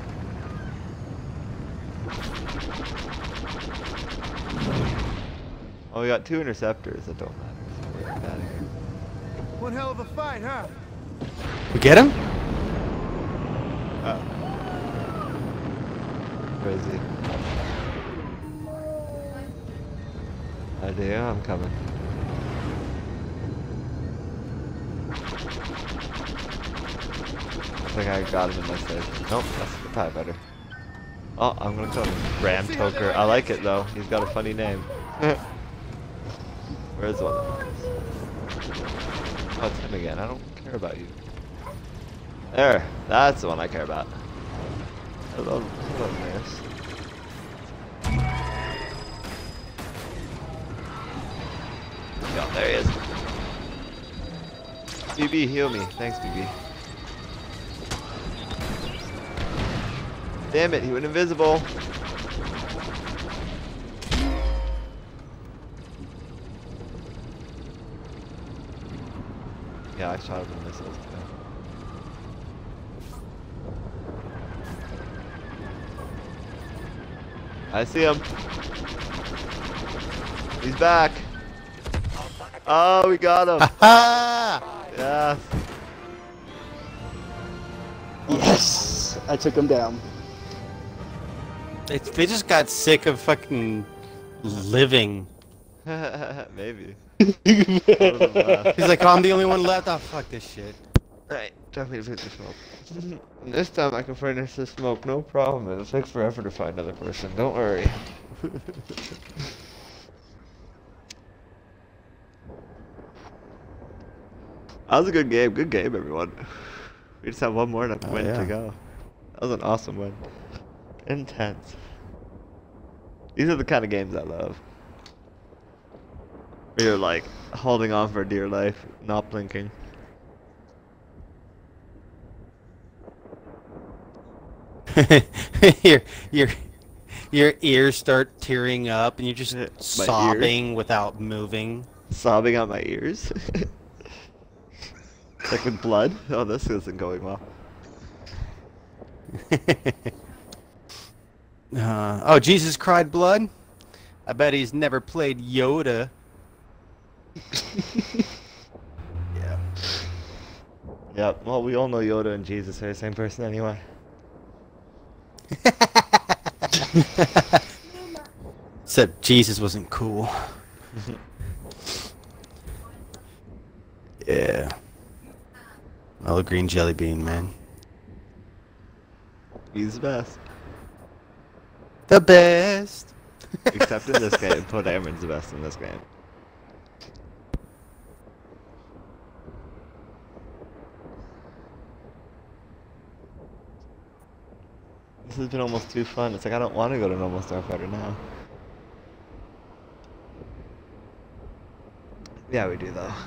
Oh, we got two interceptors that don't matter. So we're out of here. One hell of a fight, huh? We get him? Oh. Where is he? I do. I'm coming. I think I got him in my sight. Nope, that's the TIE fighter. Oh, I'm gonna kill him. Ram Toker. I like it though. He's got a funny name. Where's one of those? Oh, it's him again. I don't care about you. There. That's the one I care about. Hello, hello, nurse. Yo, there he is. B B, heal me. Thanks, B B. Damn it, he went invisible. Yeah, I shot him with missiles too. I see him. He's back. Oh, we got him. Ah! Yes. Yes, I took him down. They, they just got sick of fucking living. Maybe. One of them left. He's like, oh, I'm the only one left. Oh, fuck this shit. Right, definitely finish the smoke. This time I can finish the smoke, no problem. It'll take forever to find another person, don't worry. That was a good game, good game everyone. We just have one more to Oh, win yeah. to go. That was an awesome win. Intense. These are the kind of games I love. Where you're like holding on for dear life, not blinking. your your your ears start tearing up, and you're just My sobbing without moving. Sobbing out my ears. Like with blood? Oh, this isn't going well. uh, oh, Jesus cried blood? I bet he's never played Yoda. Yeah. Yep, well, we all know Yoda and Jesus are the same person anyway. Except Jesus wasn't cool. Yeah. Oh, the green jelly bean, man. He's the best. The best. Except in this game, Poe Dameron's the best in this game. This has been almost too fun. It's like I don't want to go to normal Starfighter now. Yeah, we do though.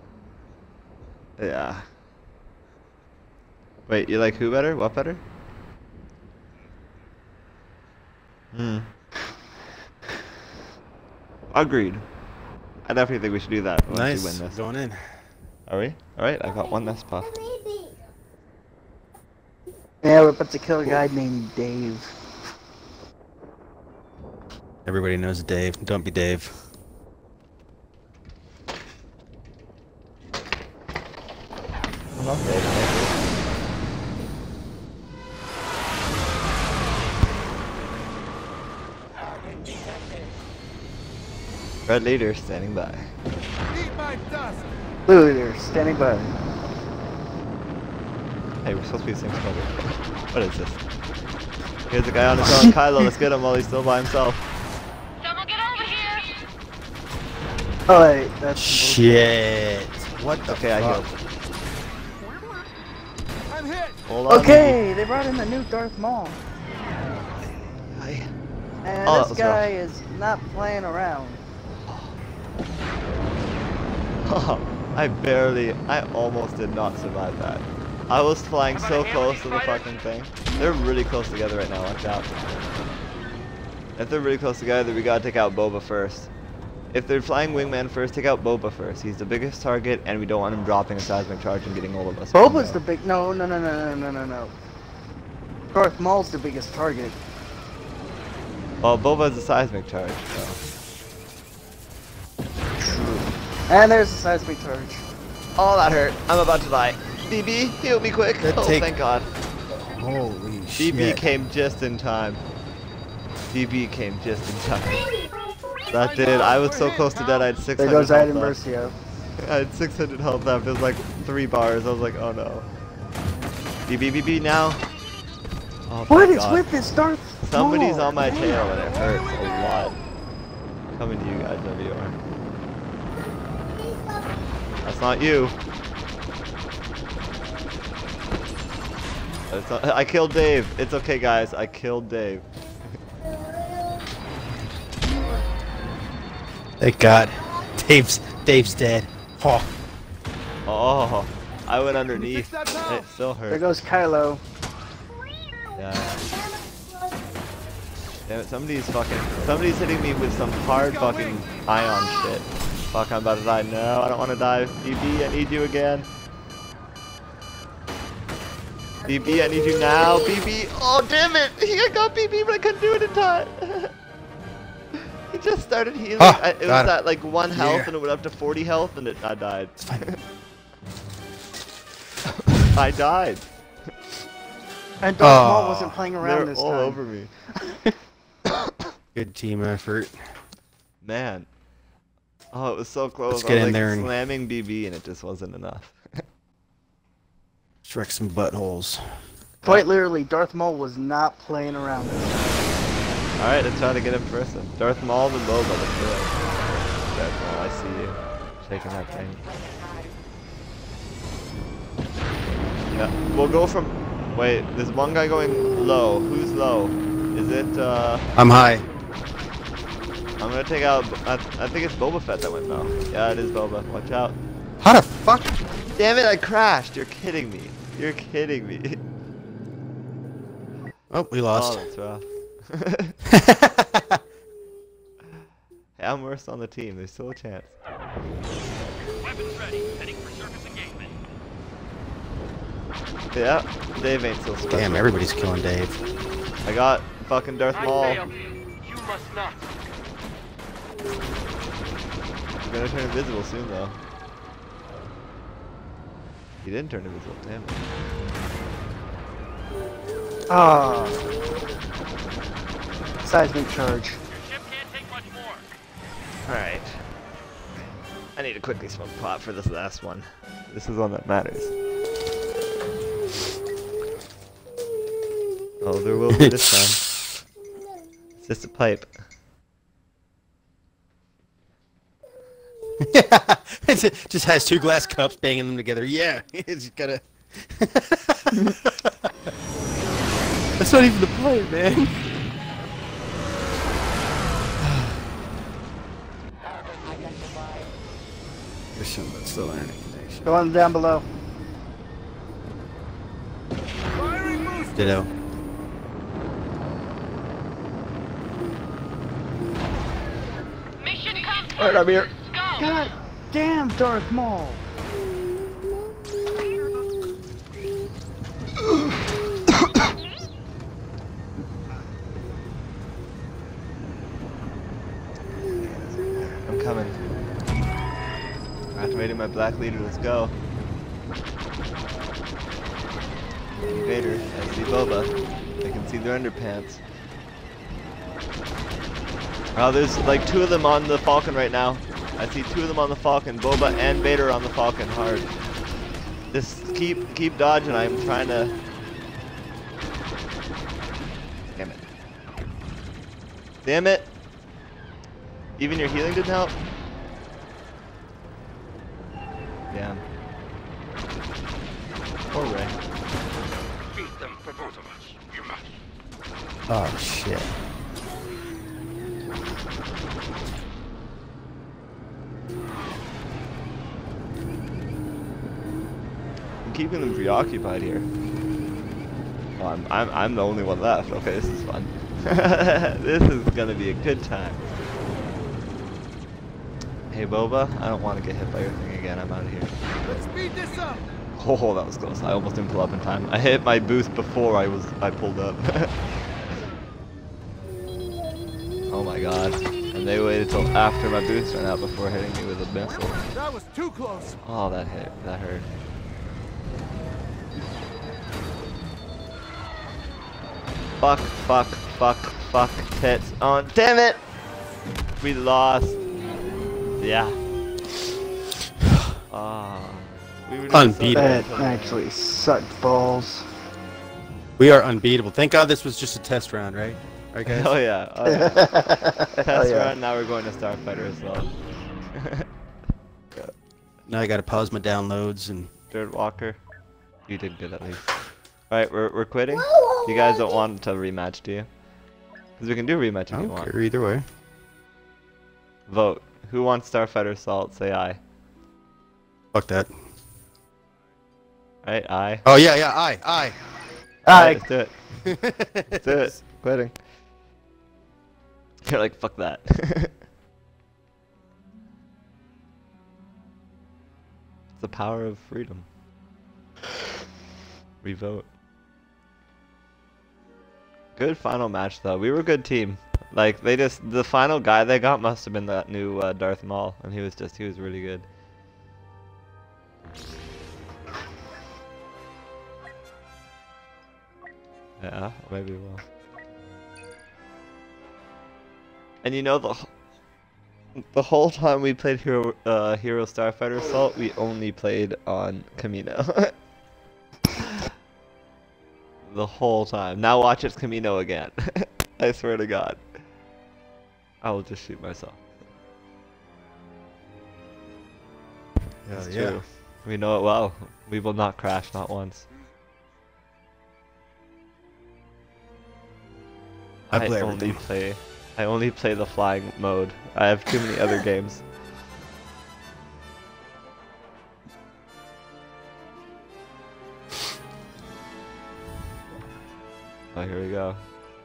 Yeah. Wait, you like who better? What better? Hmm. Agreed. I definitely think we should do that once Nice. we win this. Going in. Are we? Alright, I got one nest puff. Yeah, we're about to kill a guy named Dave. Everybody knows Dave. Don't be Dave. I'm not dead, maybe. Red leader standing by. Eat my dust! Blue leader, standing by. Hey, we're supposed to be the same smoker. What is this? Here's a guy on his own. Kylo, let's get him while he's still by himself. Someone get over here! Oh wait, that's Shit. What the Okay, I fuck? healed. I'm hit! Hold on. okay, they brought in the new Darth Maul. Hi. And Oh, that this was guy is not playing around. Oh, I barely, I almost did not survive that. I was flying so close to the fucking thing. They're really close together right now, watch out. If they're really close together, we gotta take out Boba first. If they're flying Wingman first, take out Boba first. He's the biggest target, and we don't want him dropping a seismic charge and getting all of us. Boba's the big. No, no, no, no, no, no, no, no. Darth Maul's the biggest target. Well, Boba's a seismic charge, so. And there's the seismic charge. Oh, that hurt. I'm about to die. B B, heal me quick. Good Oh, take. thank God. Holy B shit. B came just in time. B B came just in time. That did. I was so close to dead. I had six There hundred goes health Iden left. Versio. I had six hundred health left. It was like three bars. I was like, oh no. B B B B now. Oh, What my is God. with this Darth Somebody's Maul? on my tail and it hurts a lot. Coming to you guys, wherever you are. That's not you. That's not, I killed Dave. It's okay, guys. I killed Dave. Thank God. Dave's Dave's dead. Oh. Oh, I went underneath. Fix that now. It still There hurt. goes Kylo. Yeah. Damn it, somebody's fucking, somebody's hitting me with some hard fucking ion shit. Fuck, I'm about to die. No, I don't want to die. B B, I need you again. B B, I need you now. B B, oh damn it! I got B B, but I couldn't do it in time. He just started healing. Ah, I, it was got it. at like one health, Yeah. and it went up to forty health, and it, I died. It's fine. I died. And Darth Maul Aw, wasn't playing around They're this all time. over me. Good team effort. Man. Oh, it was so close. Let's I get was in like there and slamming B B and it just wasn't enough. strike some buttholes. Quite literally, Darth Maul was not playing around this time. Alright, let's try to get in person. Darth Maul and Boba, let's do it. Darth Maul, I see you. Shaking that thing. Yeah, we'll go from... Wait, there's one guy going low. Who's low? Is it, uh... I'm high. I'm gonna take out... I, I think it's Boba Fett that went low. Yeah, it is Boba. Watch out. How the fuck? Damn it, I crashed. You're kidding me. You're kidding me. Oh, we Oh, lost. that's rough. Hey, I'm worse on the team. There's still a chance. Weapons ready. Heading for surface engagement. Yeah, Dave ain't so special. Damn, everybody's killing Dave. I got fucking Darth Maul. I failed. You must not. He's gonna turn invisible soon, though. He didn't turn invisible. Damn it. Ah. Seismic charge. Your ship can't take much more. Alright. I need to quickly smoke pot for this last one. This is one that matters. Oh, there will be this time. It's just a pipe. It just has two glass cups, banging them together. Yeah, it's gotta. That's not even the point, man. There's some that's still internet connection. Go on down below. Firing booster. Ditto. Mission complete. Alright, I'm here. Go. God damn, Darth Maul. I'm coming. Activating my black leader, let's go. Vader, I see Boba. I can see their underpants. Oh, there's like two of them on the Falcon right now. I see two of them on the Falcon. Boba and Vader on the Falcon, hard. Just keep keep dodging. I'm trying to. Damn it. Damn it. Even your healing didn't help? Damn. Poor Ray. Beat them for both of us. You must. Oh shit. I'm keeping them preoccupied here. Oh, I'm, I'm, I'm the only one left. Okay, this is fun. This is gonna be a good time. Hey Boba, I don't want to get hit by your thing again. I'm out of here. Let's speed this up. Oh, that was close. I almost didn't pull up in time. I hit my boost before I was I pulled up. Oh my god. And they waited till after my boost ran out before hitting me with a missile. That was too close. Oh, that hit. That hurt. Fuck, fuck, fuck, fuck, tits on. Damn it! We lost. Yeah. Ah. We were doing so Unbeatable. good. That actually sucked balls. We are unbeatable. Thank God this was just a test round, right? Right, guys? Oh yeah. Oh, yeah. Hell Test yeah. round. Now we're going to Starfighter as well. Now I gotta pause my downloads and. Dirt Walker, you did good at least. All right, we're we're quitting. You guys don't want to rematch, do you? Because we can do a rematch if I you don't want. care either way. Vote. Who wants Starfighter Assault? Say aye. Fuck that. Right? Aye. Oh yeah, yeah, aye, aye. Alright, let's do it. Let's Let's do it. Quitting. You're like, fuck that. It's the power of freedom. Revote. Good final match though. We were a good team. Like they just the final guy they got must have been that new uh, Darth Maul, and he was just he was really good. Yeah, maybe we'll. And you know the The whole time we played Hero, uh, Hero Starfighter Assault, we only played on Camino. The whole time. Now watch it's Camino again. I swear to God. I will just shoot myself. Yeah, It's yeah. true. We know it well. We will not crash, not once. I play only everything. play. I only play the flying mode. I have too many other games. Oh, here we go.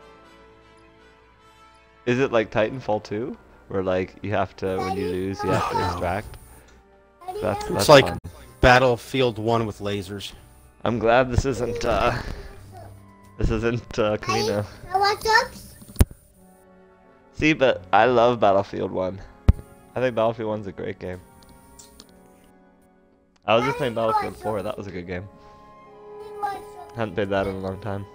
Is it like Titanfall two? Where like you have to, when you lose, you have to extract? That's, that's It's like fun. Battlefield one with lasers. I'm glad this isn't, uh... This isn't, uh, Camino. What's up? See, but I love Battlefield one. I think Battlefield one's a great game. I was just playing Battlefield four, that was a good game. Hadn't played that in a long time.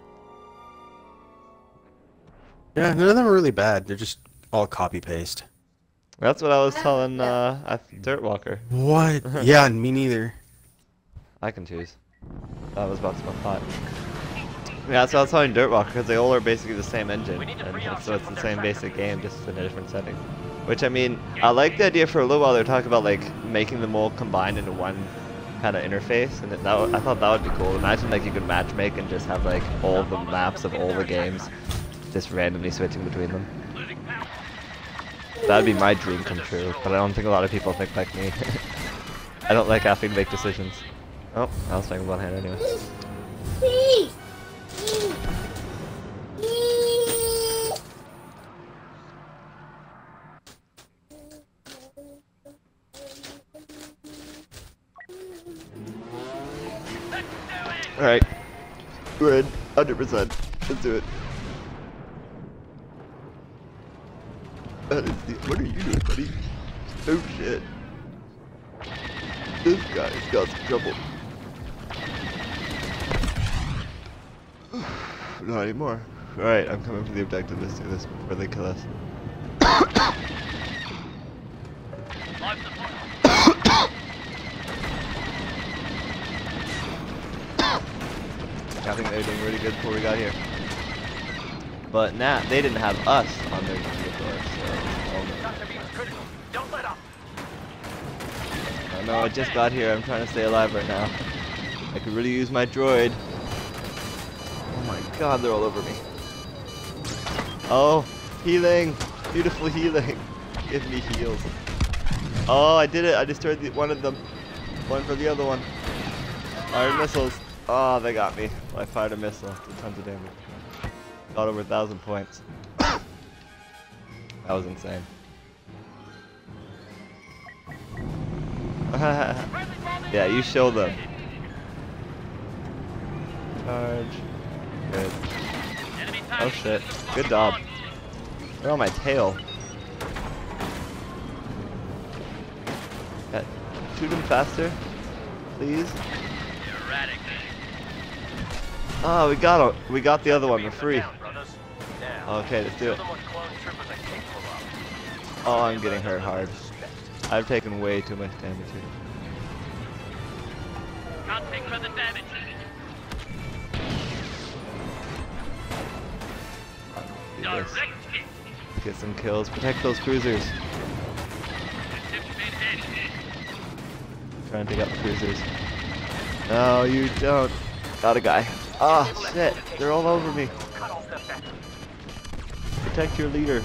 Yeah, none of them are really bad. They're just all copy paste. That's what I was telling, uh, I th- Dirt Walker. What? Yeah, me neither. I can choose. That was about to my thought. Yeah, that's what I was telling Dirt Walker, because they all are basically the same engine, and it's- so it's the same basic game, just in a different setting. Which, I mean, I like the idea for a little while. They were talking about, like, making them all combined into one kind of interface, and it, that, w- I thought that would be cool. Imagine, like, you could matchmake and just have, like, all the maps of all the games, just randomly switching between them. That'd be my dream come true, but I don't think a lot of people think like me. I don't like having to make decisions. Oh, I was playing one hand anyway. Please. Alright. We're in. one hundred percent. Let's do it. That is the, what are you doing, buddy? Oh shit. This guy's got some trouble. Not anymore. Alright, I'm coming for the objective. Let's do this before they kill us. I think they were doing really good before we got here. But nah, they didn't have us on their team before, so... Don't let up. I know, I just got here. I'm trying to stay alive right now. I could really use my droid. Oh my god, they're all over me. Oh, healing! Beautiful healing! Give me heals. Oh, I did it! I destroyed the, one of them. One for the other one. Fired missiles. Oh, they got me. Well, I fired a missile. Did tons of damage. Got over a thousand points. That was insane. Yeah, you show them. Charge. Good. Oh shit. Good job. They're on my tail. Yeah, shoot them faster, please. Oh, we got a, we got the other one for free. Okay, let's do it. Oh, I'm getting hurt hard. I've taken way too much damage here. Can't take further damage. Do this. Direct hit. Get some kills. Protect those cruisers. Trying to take out the cruisers. No, you don't. Got a guy. Ah, oh, shit. They're all over me. Protect your leader.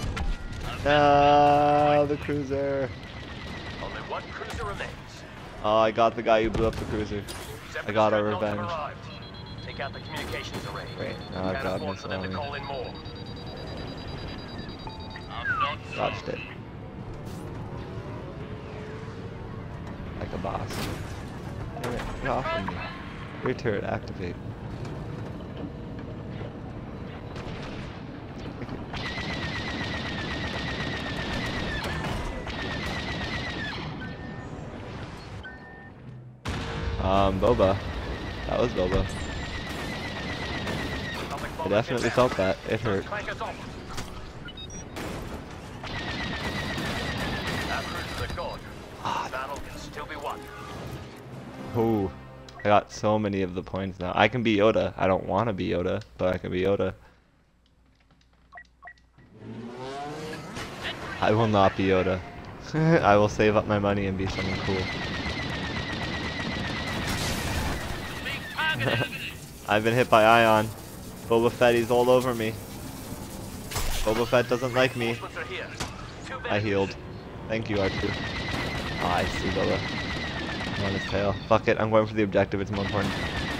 No, the cruiser. Only one cruiser remains. Oh, I got the guy who blew up the cruiser. I got our revenge. Take out the communications array. Wait, no, I've got Can't afford this for them to on call me. in more. I'm not Dodged it. Like a boss. Damn it, get off of me. Rear turret activate. Um, Boba. That was Boba. I definitely felt that. It hurt. Yoda's a god. The battle can still be won. Ooh, I got so many of the points now. I can be Yoda. I don't want to be Yoda, but I can be Yoda. I will not be Yoda. I will save up my money and be someone cool. I've been hit by Ion. Boba Fett, he's all over me. Boba Fett doesn't like me. I healed. Thank you, R two. Oh, I see Boba. I'm on his tail. Fuck it, I'm going for the objective, it's more important.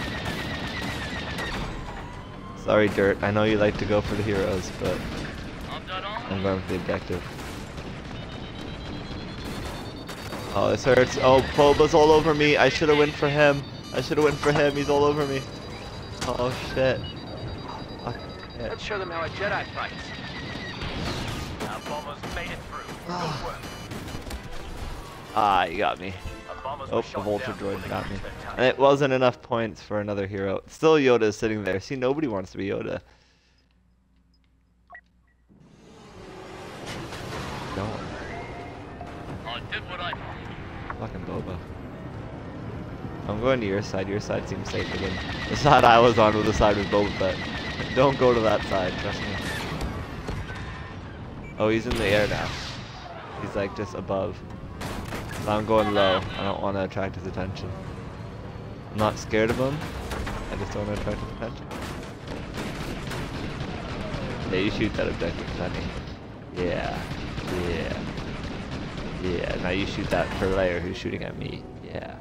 Sorry, Dirt, I know you like to go for the heroes, but I'm going for the objective. Oh, this hurts. Oh, Boba's all over me. I should have went for him. I should have went for him. He's all over me. Oh, shit. Fuck. Yeah. Let's show them how a Jedi fights. Our bombers made it through. Good work. Ah, you got me. Oh, the Vulture droid got me. And it wasn't enough points for another hero. Still Yoda is sitting there. See, nobody wants to be Yoda. No one. I did what I Fucking Boba. I'm going to your side. Your side seems safer than the side I was on, with the side with Boba Fett. Don't go to that side, trust me. Oh, he's in the air now. He's like just above. So I'm going low. I don't want to attract his attention. I'm not scared of him. I just don't want to attract his attention. Yeah, you shoot that objective, honey. Yeah. Yeah. Yeah, now you shoot that per layer who's shooting at me. Yeah.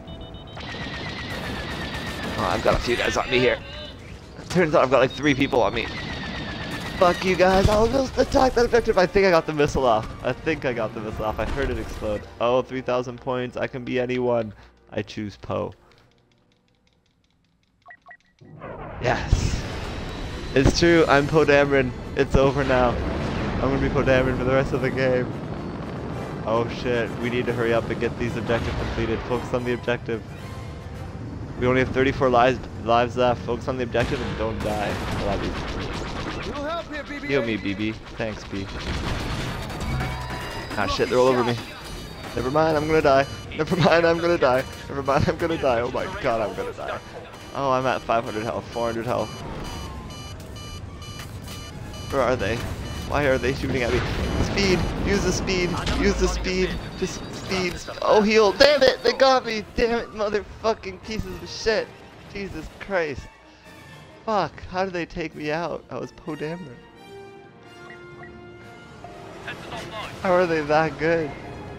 Oh, I've got a few guys on me here. Turns out I've got like three people on me. Fuck you guys, I'll just attack that objective. I think I got the missile off. I think I got the missile off. I heard it explode. Oh, three thousand points. I can be anyone. I choose Poe. Yes. It's true, I'm Poe Dameron. It's over now. I'm gonna be Poe Dameron for the rest of the game. Oh shit, we need to hurry up and get these objectives completed. Focus on the objective. We only have thirty-four lives lives left. Focus on the objective and don't die. I love you. Little help here, B B. Heal me, B B. Thanks, B. Ah shit, they're all over me. Never mind, I'm gonna die. Never mind, I'm gonna die. Never mind, I'm gonna die. Oh my god, I'm gonna die. Oh, I'm at five hundred health, four hundred health. Where are they? Why are they shooting at me? Speed! Use the speed! Use the speed! Just speed! Oh, heal! Damn it! They got me! Damn it, motherfucking pieces of shit! Jesus Christ! Fuck! How did they take me out? I was Poe Dameron. How are they that good?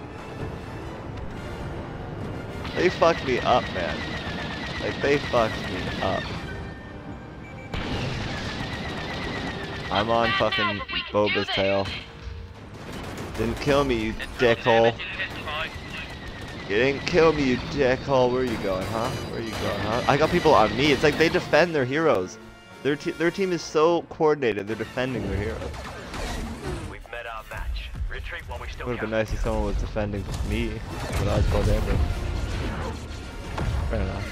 They fucked me up, man. Like, they fucked me up. I'm on fucking Boba's tail. Didn't kill me, you dickhole. You didn't kill me, you dickhole. Where are you going, huh? Where are you going, huh? I got people on me. It's like they defend their heroes. Their, te their team is so coordinated. They're defending their heroes. We've met our match. Retreat while we still Would have been can. nice if someone was defending me when I was Poe Dameron. Fair enough.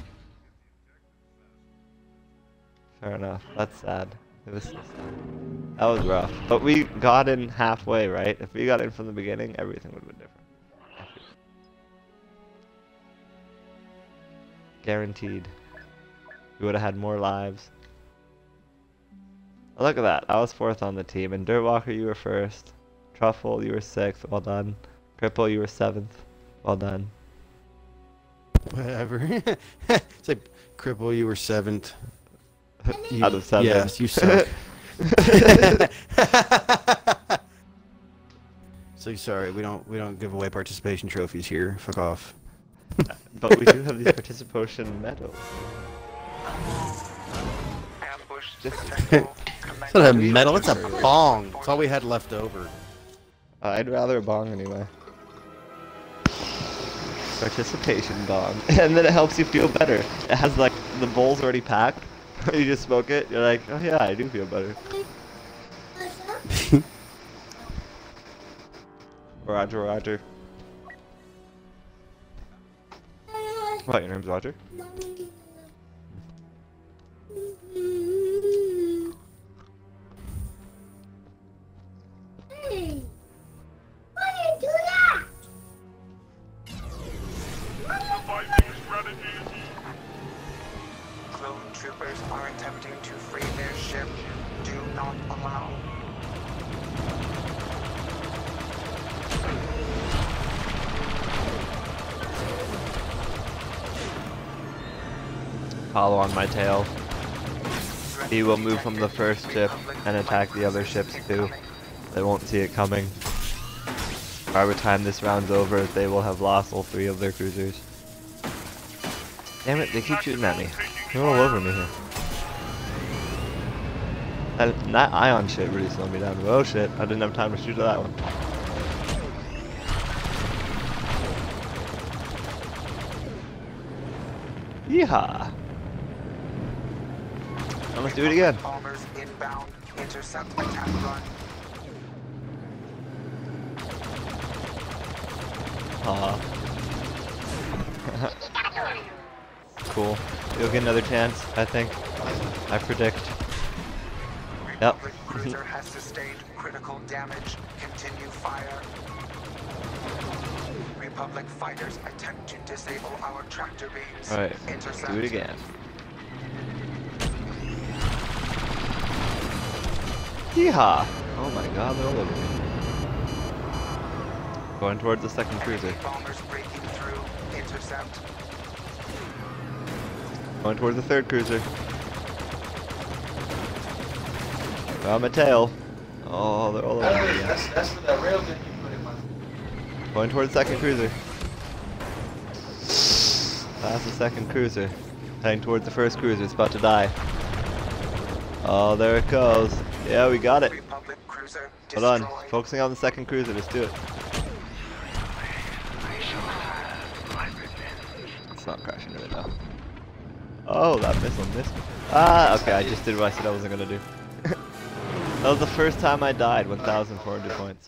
Fair enough. That's sad. It was so sad. That was rough. But we got in halfway, right? If we got in from the beginning, everything would have been different. Guaranteed. We would have had more lives. Oh, look at that. I was fourth on the team. And Dirtwalker, you were first. Truffle, you were sixth. Well done. Cripple, you were seventh. Well done. Whatever. It's like, Cripple, you were seventh. You, Out of seven. Yes, you suck. So sorry, we don't we don't give away participation trophies here. Fuck off. But we do have these participation medals. Ambush Just- successful. It's not a medal, it's a bong. It's all we had left over. Uh, I'd rather a bong anyway. Participation bong. And then it helps you feel better. It has like the bowl's already packed. You just smoke it, you're like, oh yeah, I do feel better. Roger, Roger. What, your name's Roger? Hey, why you do that? follow on my tail. He will move from the first ship and attack the other ships too. They won't see it coming. By the time this round's over, they will have lost all three of their cruisers. Damn it, they keep shooting at me. They're all over me here. That, that ion shit really slowed me down. Oh shit, I didn't have time to shoot at that one. Yeehaw! Now let's do it again. Bombers inbound. Intercept attack run. Aw. Cool. You'll get another chance, I think. I predict. Yep. Republic cruiser has sustained critical damage. Continue fire. Republic fighters attempt to disable our tractor beams. Alright, Intercept. do it again. Yeehaw! Oh my god, they're all over me. Going towards the second cruiser. Bombers breaking through. Intercept. Going towards the third cruiser. Got my tail. Oh, they're all over me again. That's, that's for that railgun you put in my... Going towards the second cruiser. Past the second cruiser. Heading towards the first cruiser. It's about to die. Oh, there it goes. Yeah, we got it. Republic cruiser Hold on. destroyed. Focusing on the second cruiser. Let's do it. It's not crashing right now. Oh, that missile missed me. Ah, okay. I just did what I said I wasn't gonna do. That was the first time I died. one thousand four hundred points.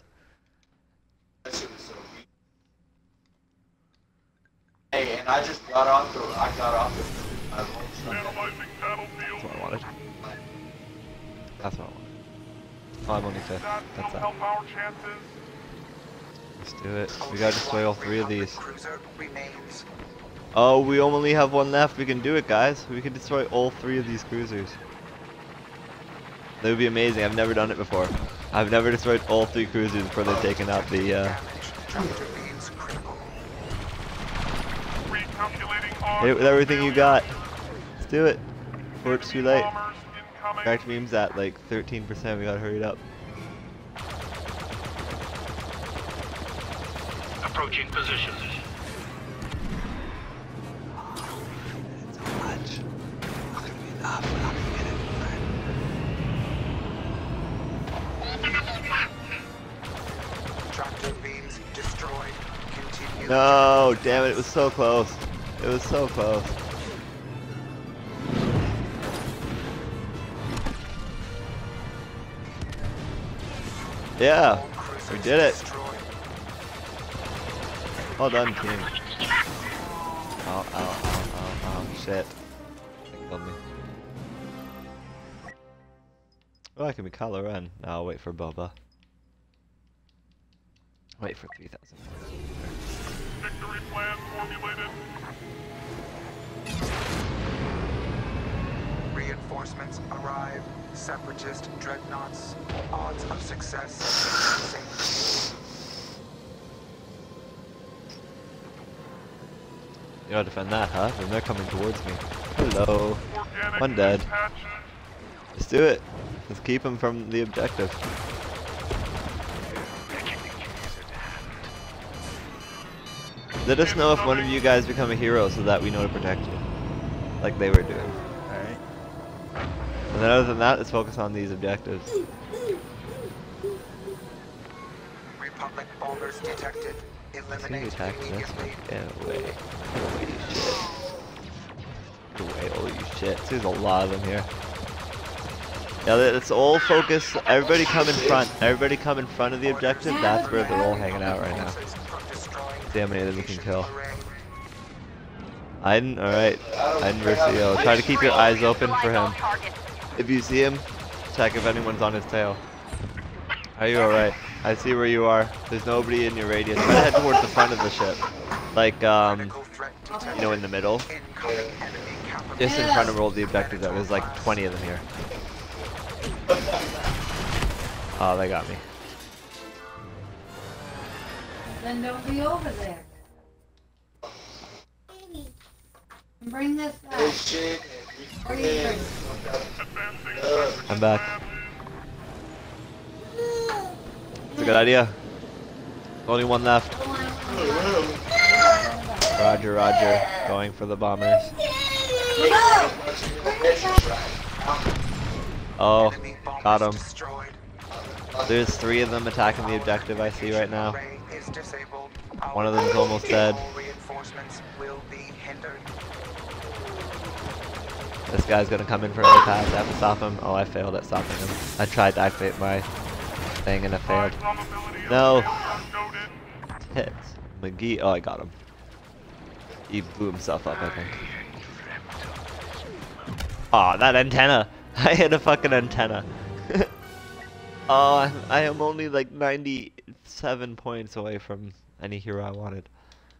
Hey, and I just got off the... I got off the... I rolled something. Analyzing battlefield. That's what I wanted. That's what I wanted. Oh, I'm only fifth. That That's will that. help our chances. Let's do it. We gotta destroy all three of these. Cruiser remains. Oh, we only have one left. We can do it, guys. We can destroy all three of these cruisers. That would be amazing. I've never done it before. I've never destroyed all three cruisers before they've taken out the, uh... Tractor beams critical. Recalculating hit it with everything you got. Let's do it. Before it's too late. bombers incoming. Tractor beam's at like thirteen percent. We gotta hurry it up. Approaching position. So much. Not gonna be enough. We're not gonna get it. Tractor beams destroyed. Continue. No, damn it, it was so close. It was so close. Yeah, we did it. Destroyed. Well done, team. Oh, ow, ow, ow, ow, shit. They killed me. Oh, I can be Kylo Ren. Now I'll wait for Boba. Wait for three thousand. Victory plan formulated. Reinforcements arrive. Separatist dreadnoughts. Odds of success. You gotta defend that, huh? Then they're coming towards me. Hello. Organic One dead. patches. Let's do it. Let's keep him from the objective. Let us know if one of you guys become a hero so that we know to protect you. Like they were doing. Alright. And then other than that, let's focus on these objectives. Republic bombers detected. See you Eliminate attack this immediately. one. Get away. Get away, you shit. Get away, all you shit. There's a lot of them here. Yeah, let's all focus. Everybody come in front. Everybody come in front of the objective. That's where they're all hanging out right now. See how many of them we can kill. Aiden, alright. Aiden versus Yo. Try to keep your eyes open for him. If you see him, check if anyone's on his tail. Are you alright? I see where you are. There's nobody in your radius. Try to head towards the front of the ship. Like, um, you know, in the middle. Just in front of all the objectives. There's like twenty of them here. Oh, they got me. Then don't be over there. Bring this Hey, back. shit. I'm back. It's a good idea. Only one left. Roger, roger. Going for the bombers. Oh, got him. There's three of them attacking the objective I see right now. One of them's almost dead. This guy's gonna come in for another pass. I have to stop him. Oh, I failed at stopping him. I tried to activate my thing and I failed. No! Hit. McGee. Oh, I got him. He blew himself up, I think. Aw, oh, that antenna! I hit a fucking antenna. Oh, I'm, I am only like ninety-seven points away from any hero I wanted.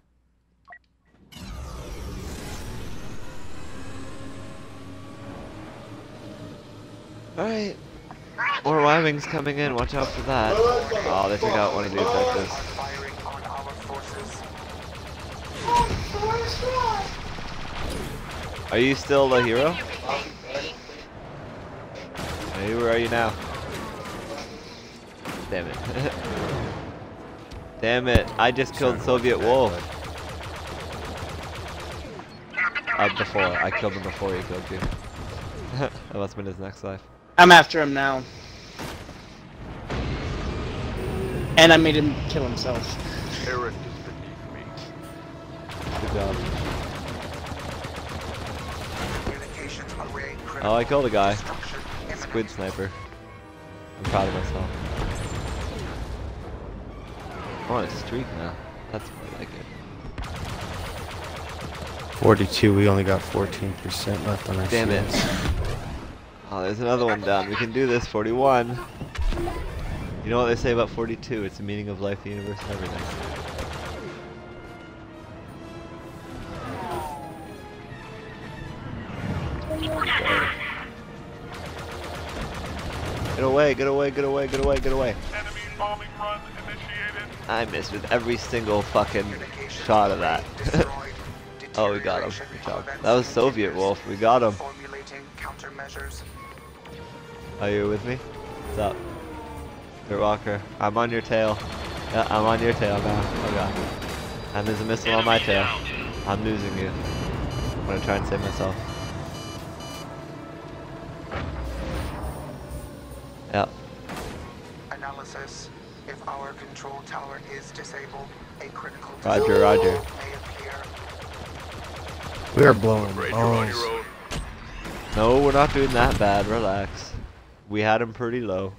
Alright. More Y-Wings coming in, watch out for that. Oh, they took out one of the objectives. Are you still the hero? Hey, where are you now? Damn it. Damn it, I just killed Soviet Wolf. Uh, before, I killed him before he killed you. That must have been his next life. I'm after him now. And I made him kill himself. Errand is beneath me. Good job. Oh, I killed a guy. Squid sniper. I'm proud of myself. I'm on a streak now. That's more like it. forty-two, we only got fourteen percent left on our Damn it. shields. Oh, there's another one down. We can do this. forty-one. You know what they say about forty-two? It's the meaning of life, the universe, and everything. Get away, get away, get away, get away, get away. Enemy bombing run initiated. I missed with every single fucking shot of that. Oh, we got him. Good job. That was Soviet Wolf. We got him. Are you with me? What's up? Dirt Walker. I'm on your tail. Yeah, I'm on your tail now. Oh god. And there's a missile on my tail. I'm losing you. I'm gonna try and save myself. Yep. Analysis. If our control tower is disabled, a critical Roger, roger. may appear. We are blowing Afraid you're on balls. your own. No, we're not doing that bad. Relax. We had him pretty low.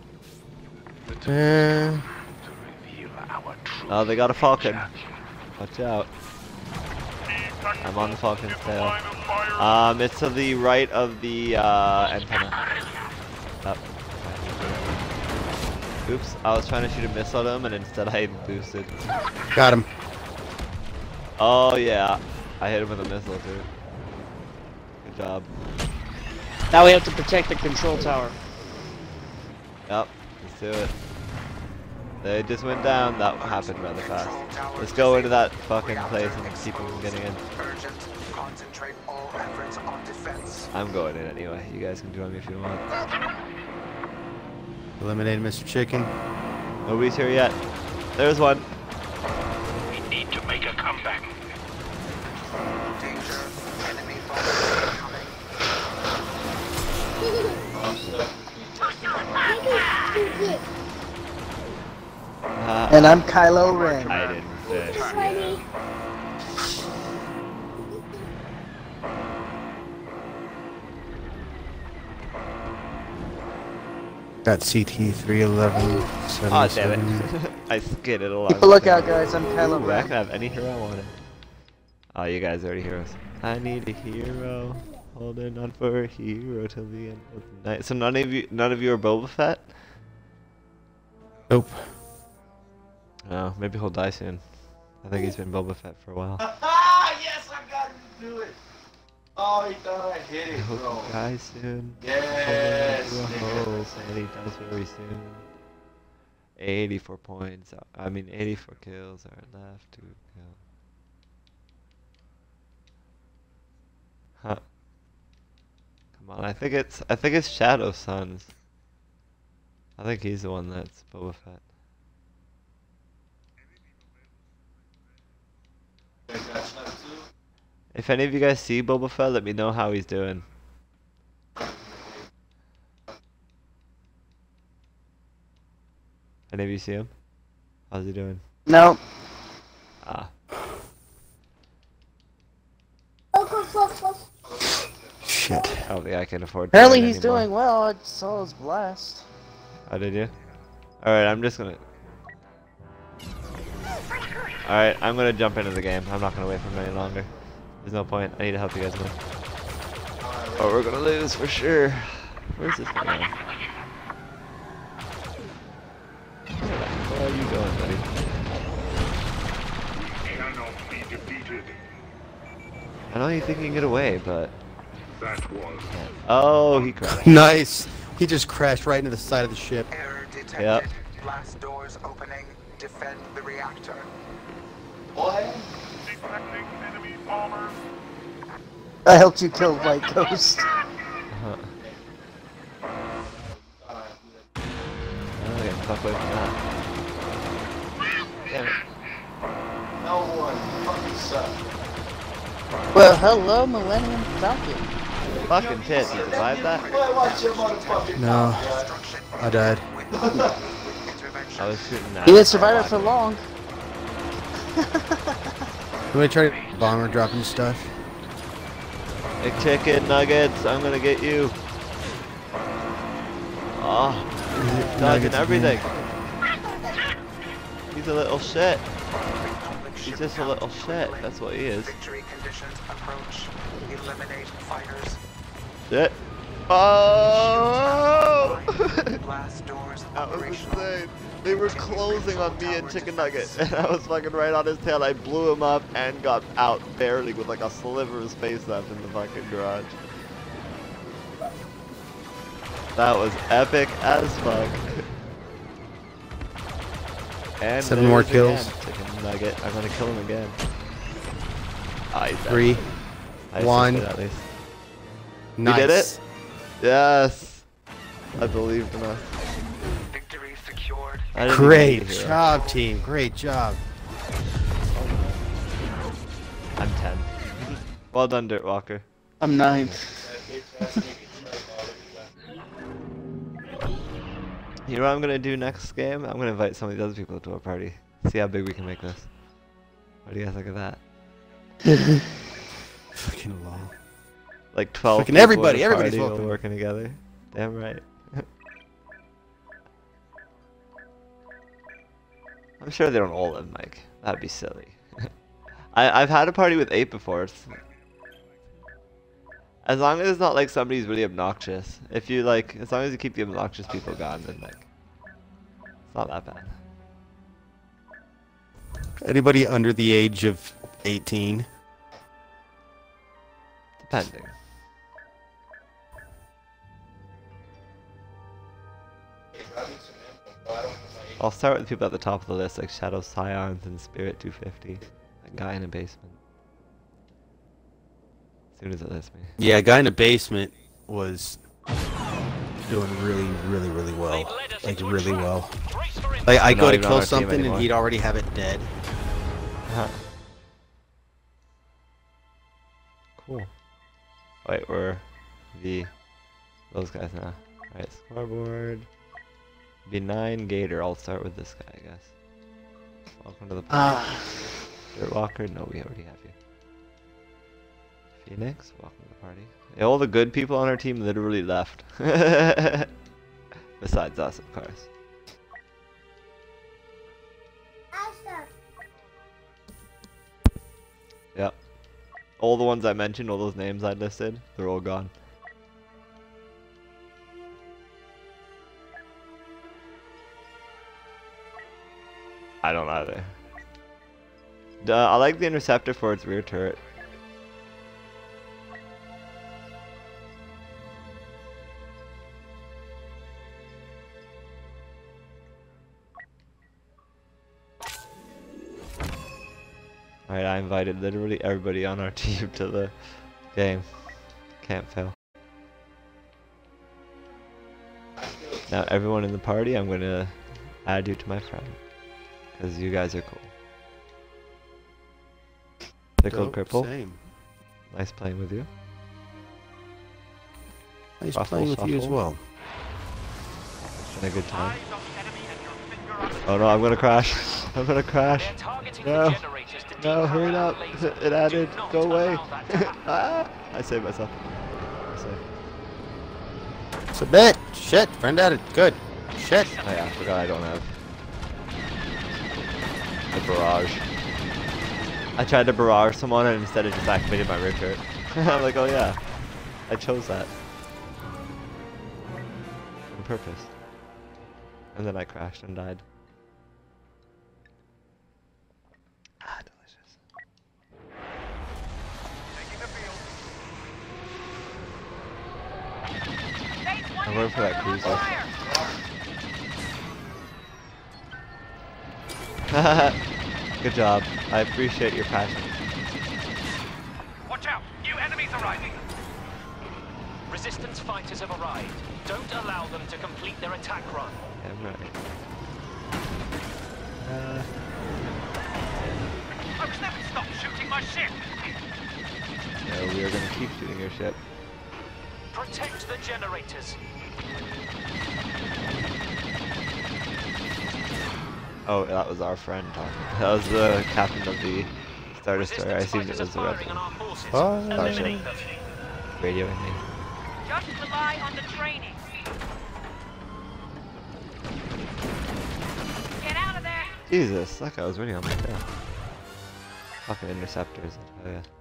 Eh, Oh, they got a falcon. Watch out. I'm on the falcon's tail. Um, it's to the right of the uh, antenna. Up. Oops, I was trying to shoot a missile at him and instead I boosted. got him. Oh yeah, I hit him with a missile too. Good job. Now we have to protect the control tower. Yep, let's do it. They just went down. That happened rather fast. Let's go into that fucking place and keep them from getting in. Urgent. Concentrate all efforts on defense. I'm going in anyway. You guys can join me if you want. Eliminated Mister Chicken. Nobody's here yet. There's one. We need to make a comeback. Danger. Enemy bombers incoming. Uh, And I'm Kylo Ren. I didn't fish. Yeah. Got C T three eleven. Oh damn it! I skidded along. Keep a lookout, guys. I'm Kylo Ooh, I Ren. can have any hero I wanted. Oh, you guys are already heroes. I need a hero. Holding on for a hero till the end of the night. So none of you, none of you are Boba Fett? Nope. Oh, maybe he'll die soon. I think he's been Boba Fett for a while. Ah, yes, I got him to do it. Oh, he thought I hit I it, hope bro. he dies soon. Yes, Holding on to a nigga. hope, and he dies very soon. eighty-four points. I mean, eighty-four kills are left to kill. Huh. Come on, I think it's I think it's Shadow Sons. I think he's the one that's Boba Fett. If any of you guys see Boba Fett, let me know how he's doing. Any of you see him? How's he doing? No. Ah. Shit. I don't think I can afford to Apparently win he's anymore. doing well. I saw his blast. Oh, did you? Alright, I'm just gonna... Alright, I'm gonna jump into the game. I'm not gonna wait for him any longer. There's no point. I need to help you guys win. Or we're gonna lose for sure. Where's this guy going? Where are you going, buddy? Cannot be defeated. I know you think you can get away, but... That was. Oh, he crashed. Nice. He just crashed right into the side of the ship. Error detected. Yep. Blast doors opening. Defend the reactor. Detecting enemy bombers. I helped you kill White Ghost. Uh-huh. Oh, yeah, fuck away from that. Damn it. No one fucking suck. Well, hello, Millennium Falcon. Fucking tits, you survived that? Boy, watch your motherfucking No. mouth, I died. I was shooting that. He didn't survive it for long. I'm gonna try to bomber dropping stuff. Big chicken nuggets, I'm gonna get you. Oh, dodging Nuggets everything. again. He's a little shit. He's just a little shit. That's what he is. Victory conditions approach. Eliminate fighters. Shit. Oh! Blast doors That was operational. insane. They were closing on me and Chicken Nugget, and I was fucking right on his tail. I blew him up and got out barely with like a sliver of space left in the fucking garage. That was epic as fuck. And Seven more there's again, kills. Chicken Nugget. I'm gonna kill him again. Ah, he's dead. Three. I one. assisted at least. Nice. did it? Yes. I believed in us. Victory secured. I didn't Great even need a hero. job, team. Great job. I'm ten. Well done, Dirt Walker. I'm nine. You know what I'm gonna do next game? I'm gonna invite some of these other people to our party. See how big we can make this. What do you guys think of that? Fucking lol. Like twelve Fucking people everybody, in a everybody's party all welcome. working together. Damn right. I'm sure they don't all live, Mike. That'd be silly. I I've had a party with eight before. It's, as long as it's not like somebody's really obnoxious. If you like, as long as you keep the obnoxious people gone, then like, it's not that bad. Anybody under the age of eighteen? Depending. I'll start with the people at the top of the list, like Shadow Scions and Spirit two fifty. That guy in a basement. As soon as it lists me. Yeah, a guy in the basement was doing really, really, really well. Like, really well. Like, I They're go not to even on kill our team something and anymore. he'd already have it dead. Huh. Cool. Wait, we're the those guys now. Alright, scoreboard. Be nine Gator. I'll start with this guy, I guess. Welcome to the party. Ah. Dirt Walker? No, we already have you. Phoenix? Welcome to the party. Yeah, all the good people on our team literally left. Besides us, of course. Yep. All the ones I mentioned, all those names I listed, they're all gone. I don't either. Duh, I like the interceptor for its rear turret. Alright, I invited literally everybody on our team to the game. Can't fail. Now everyone in the party, I'm gonna add you to my friend. Because you guys are cool. Pickled Dope, Cripple. Same. Nice playing with you. Nice Shuffle, playing with you as shuffle. well. It's been a good time. Oh no, I'm gonna crash. I'm gonna crash. No. No, hurry up. It added. Go away. Ah, I saved myself. I saved. Submit! Shit, friend added. Good. Shit. Oh yeah, I forgot I don't have the barrage. I tried to barrage someone and instead it just activated my rig turret. I'm like, oh yeah, I chose that on purpose. And then I crashed and died. Ah, delicious. I'm going for that cruiser. Good job. I appreciate your passion. Watch out! New enemies arriving! Resistance fighters have arrived. Don't allow them to complete their attack run. Yeah, right. Uh, Folks, never stop shooting my ship! no, we are going to keep shooting your ship. Protect the generators. Oh, that was our friend talking. That was the captain of the Star Destroyer. I assumed it was the red one. Oh, Eliminate them. Radioing me. Just rely on the training. Get out of there. Jesus, that guy was really on my tail. Fucking interceptors, I tell ya.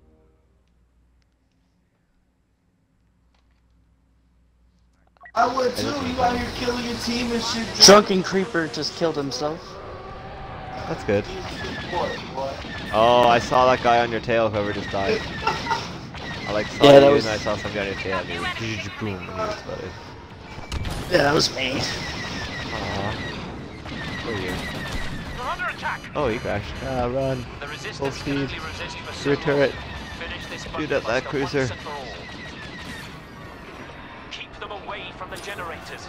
I would too. You out here killing your team and shit. Drunken Creeper just killed himself. That's good. Oh, I saw that guy on your tail, whoever just died. I like saw Yeah, you that was- and I saw some guy on your tail and he was boom and he was exploded. Yeah, that was me. Aww. Where are you? We're under attack. Oh, he crashed. Ah, run. The resistance Full can speed. only resist for so Your long. turret. Finish this Shoot bucket at that buster cruiser. once and for all. Keep them away from the generators.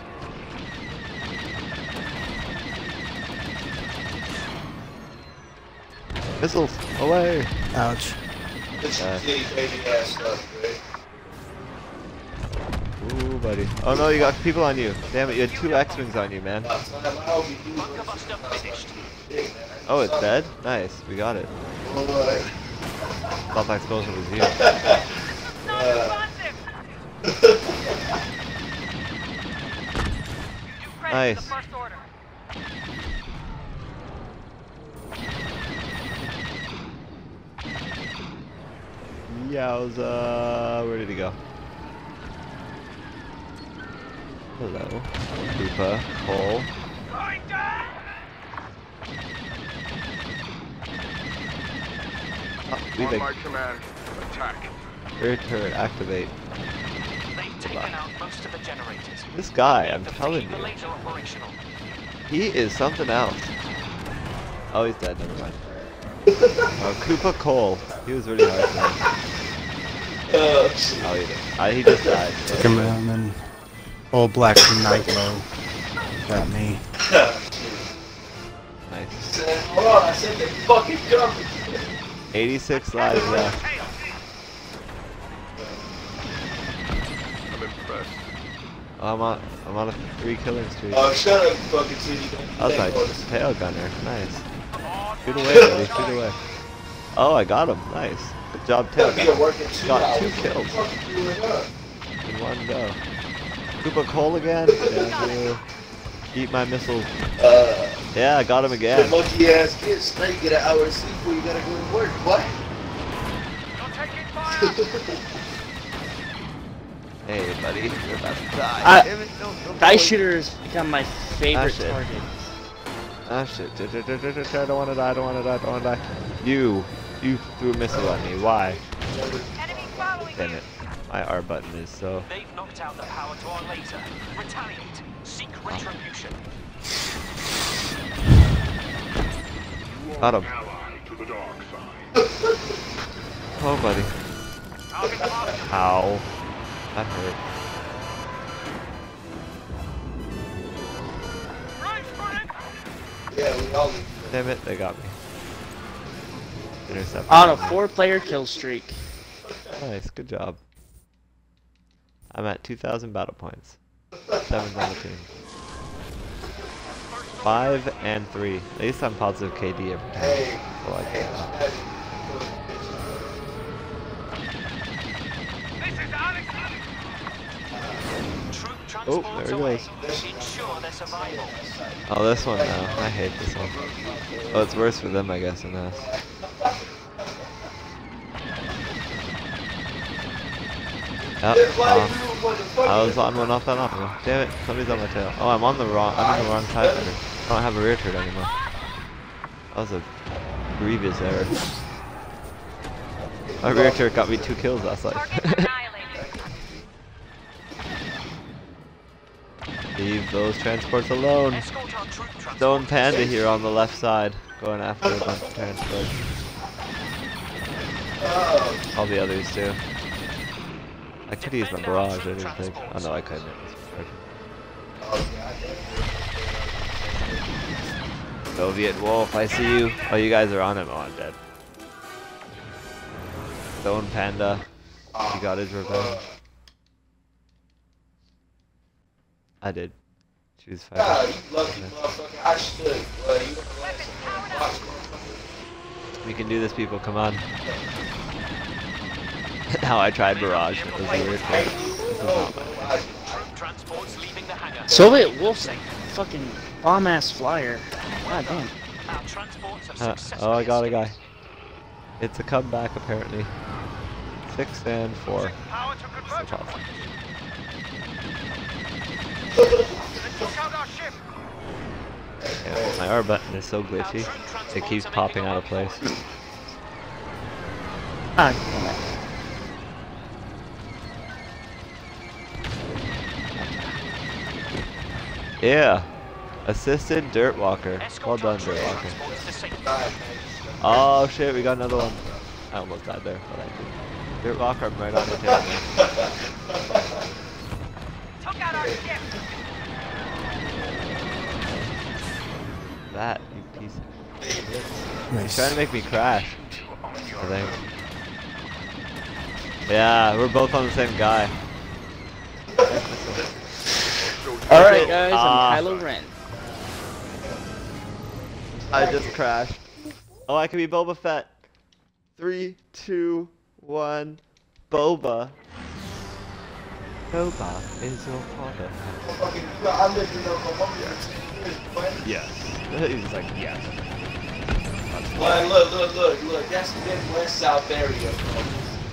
Missiles, away. Ouch. This Uh, shitty baby ass stuff, right? Ooh, buddy. Oh no, you got people on you. Damn it, you had two X-Wings on you, man. Last time I hope you do Bunker buster finished. shit, man. Oh, it's dead? Nice, we got it. Boy. Thought that explosion was you. Non-responsive. You pressed Nice. the first order. Yowza. Where did he go? Hello. Koopa. Cole. Oh, we On like my command, attack. rear turret activate. They've taken out most of the generators. This guy, I'm Leave them to telling keep the you, laser operational. he is something else. Oh, he's dead. Never mind. Oh, Koopa Cole. He was really hard for me. Oh, shit. Oh, he did. I, he just died. Took him out and then old black night low got me. Nice. Said, hold on, I said they fucking coming. eighty-six lives left. I'm impressed. Oh, I'm on. I'm on a three killing streak. Oh, shut up, fucking city. I was like, tail gunner. Nice. Shoot away, buddy. Shoot away. Oh, I got him. Nice. Good job, tail Be a gunner. working two Got hours. two What the kills fuck you doing up? in one go. Koopa Cole again. Yeah, you. Eat my missiles. Uh, Yeah, I got him the again. monkey ass kids, straight get an hour of sleep before you gotta go to work. What? You're taking fire! Hey, buddy. You're about to die. I- Damn it, no, no, Guy no. shooters become my favorite shit. target. Ah, shit. I don't want to die. I don't want to die. I don't want to die. You. You threw a missile at me. Why? Enemy following Damn you. it. My R button is so... They've knocked out the power to our laser. Retaliate. Seek retribution. Got him. Ally to the dark side. Oh, buddy. Target marked. Ow. That hurt. Yeah, we all need Damn it, they got me. Intercept. On a four-player kill streak. Nice, good job. I'm at two thousand battle points. Seventh on the team. Five and three. At least I'm positive K D every time. So I can. Oh, there it goes. Ensure their survival. Oh, this one now. I hate this one. Oh, it's worse for them, I guess, than us. Yep. Oh, I was on one off that long ago. Damn it, somebody's on my tail. Oh, I'm on the wrong. I'm on the wrong side. I don't have a rear turret anymore. That was a grievous error. My rear turret got me two kills last night. Leave those transports alone. Stone Panda here on the left side, going after a bunch of transports. All the others too. I could use my barrage, I didn't think. Oh no, I couldn't. Soviet Wolf, I see you. Oh, you guys are on him. Oh, I'm dead. Stone Panda, he got his revenge. I did. Choose fighter. God, you lucky motherfucker. I should. Well, you we can do this, people. Come on. Now I tried barrage. It was weird. This is not my way. Soviet Wolf's a fucking bomb-ass flyer. God damn. Uh, oh, I got a guy. It's a comeback, apparently. Six and four. So awesome. Yeah, my R button is so glitchy. It keeps popping out of place. Ah, yeah. Assisted Dirt Walker. Well done, Dirt Walker. Oh shit, we got another one. I almost died there, but I did. Dirt Walker, I'm right on your tail. Took out our ship. That, you piece of shit. Nice. He's trying to make me crash, I think. Yeah, we're both on the same guy. alright guys, Ah. I'm Kylo Ren. I just crashed. Oh, I could be Boba Fett. Three, two, one, Boba. Boba is your father. Yes. He's like, yes. Well, look, look, look, look. That's the Midwest South area, bro.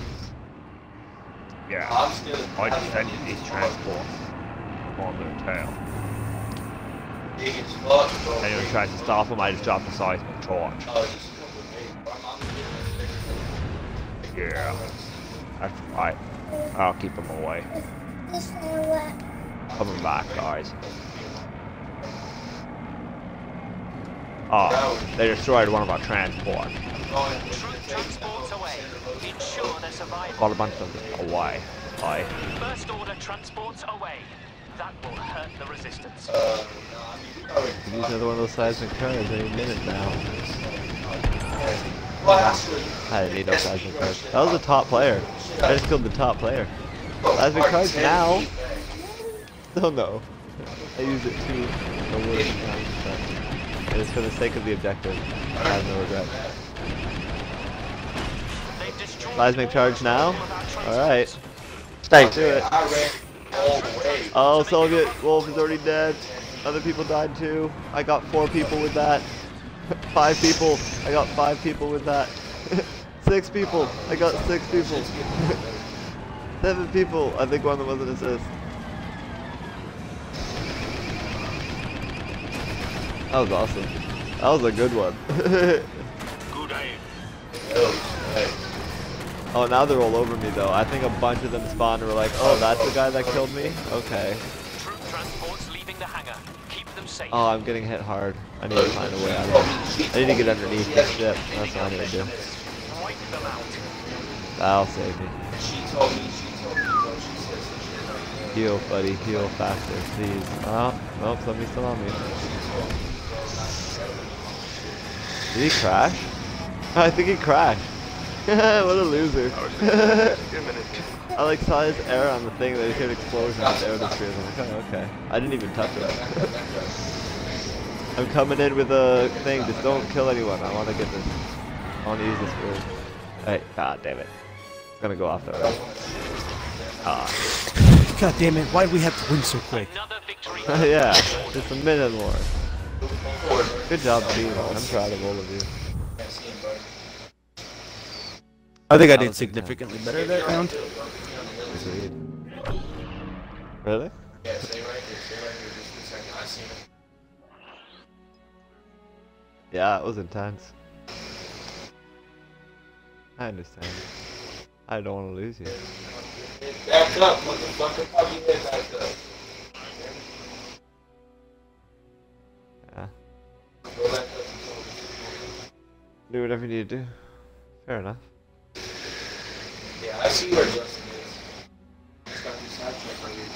Yeah. I'm still. I defended these transports on their tail. Big as fuck, bro. Anyone tries to stop them, I just drop a seismic torch. Oh, just come with me. I'm- I'm- Yeah. That's right. I'll keep them away. Coming back, guys. Oh, they destroyed one of our transports. Transports away. Ensure their survival. Got a bunch of them away. Aye. First order transports away. That will hurt the resistance. Could use another one of those seismic turrets any minute now. I didn't need no seismic turrets. That was the top player. I just killed the top player. Seismic turrets now? Still no. I use it too. No worries. It is for the sake of the objective. I have no regret. Seismic charge now? Alright. Thanks. Do it. Oh, Soviet Wolf is already dead. Other people died too. I got four people with that. Five people. I got five people with that. Six people. I got six people. Seven people. I think one of them was an assist. That was awesome. That was a good one. Good aim. Oh, now they're all over me though. I think a bunch of them spawned and were like, oh, that's the guy that killed me? Okay. Troop transports leaving the hangar. Keep them safe. Oh, I'm getting hit hard. I need to find a way out of it. I need to get underneath this ship. That's what I need to do. Wipe them out. That'll save me. She told me, she told me, bro. She said some shit. Heal, buddy. Heal faster, please. Oh, nope, somebody's still on me. Did he crash? I think he crashed. What a loser. I like saw his arrow on the thing that he heard explosion and arrow disappears. I'm like, oh, okay. I didn't even touch it. I'm coming in with a thing, just don't kill anyone. I want to get this. I want to use this word. Hey, god damn it. It's gonna go off the road. Ah. God damn it, why did we have to win so quick? Yeah, just a minute more. Good job, team. I'm proud of all of you. I think I did significantly better that round. Agreed. Really? Yeah, stay right there, stay right there just a second. I seen it. Yeah, it was intense. I understand. I don't want to lose you. Back up, motherfucker. How you head back up? Yeah. Go back up. Do whatever you need to do. Fair enough. Yeah, I see where Justin is. Just got this sidetrack right here.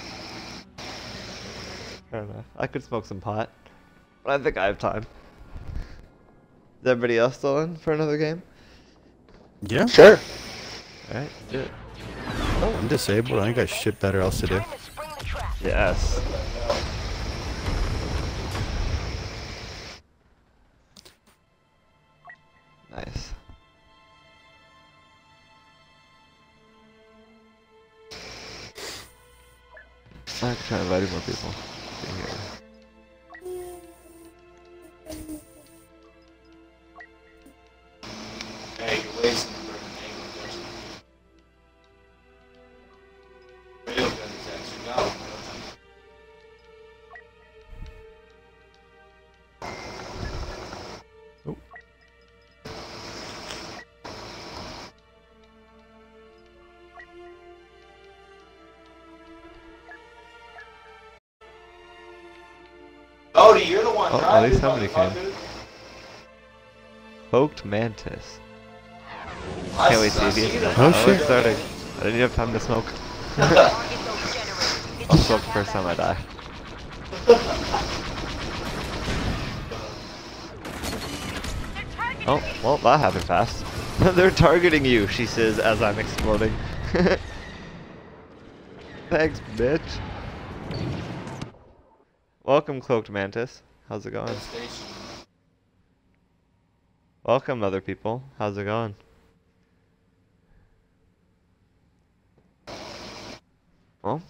Fair enough. I could smoke some pot. But I think I have time. Is everybody else still in for another game? Yeah. Sure. Alright, do it. Oh, I'm disabled. I ain't got shit better else to do. Yes. Nice. I can try inviting more people. See here. Hey, you're wasting the freaking angle, Justin. Real gun is actually gone. Oh. Odie, you're the one Oh, driving. at least somebody came. motherfucker. Poked Mantis. I Can't wait to s- I see see it. that. Oh, Oh, shit. it's starting. I didn't have time to smoke. I'll smoke the first time I die. Oh, well, that happened fast. They're targeting you, she says as I'm exploding. Thanks, bitch. Welcome, Cloaked Mantis. How's it going? Welcome, other people. How's it going? Well,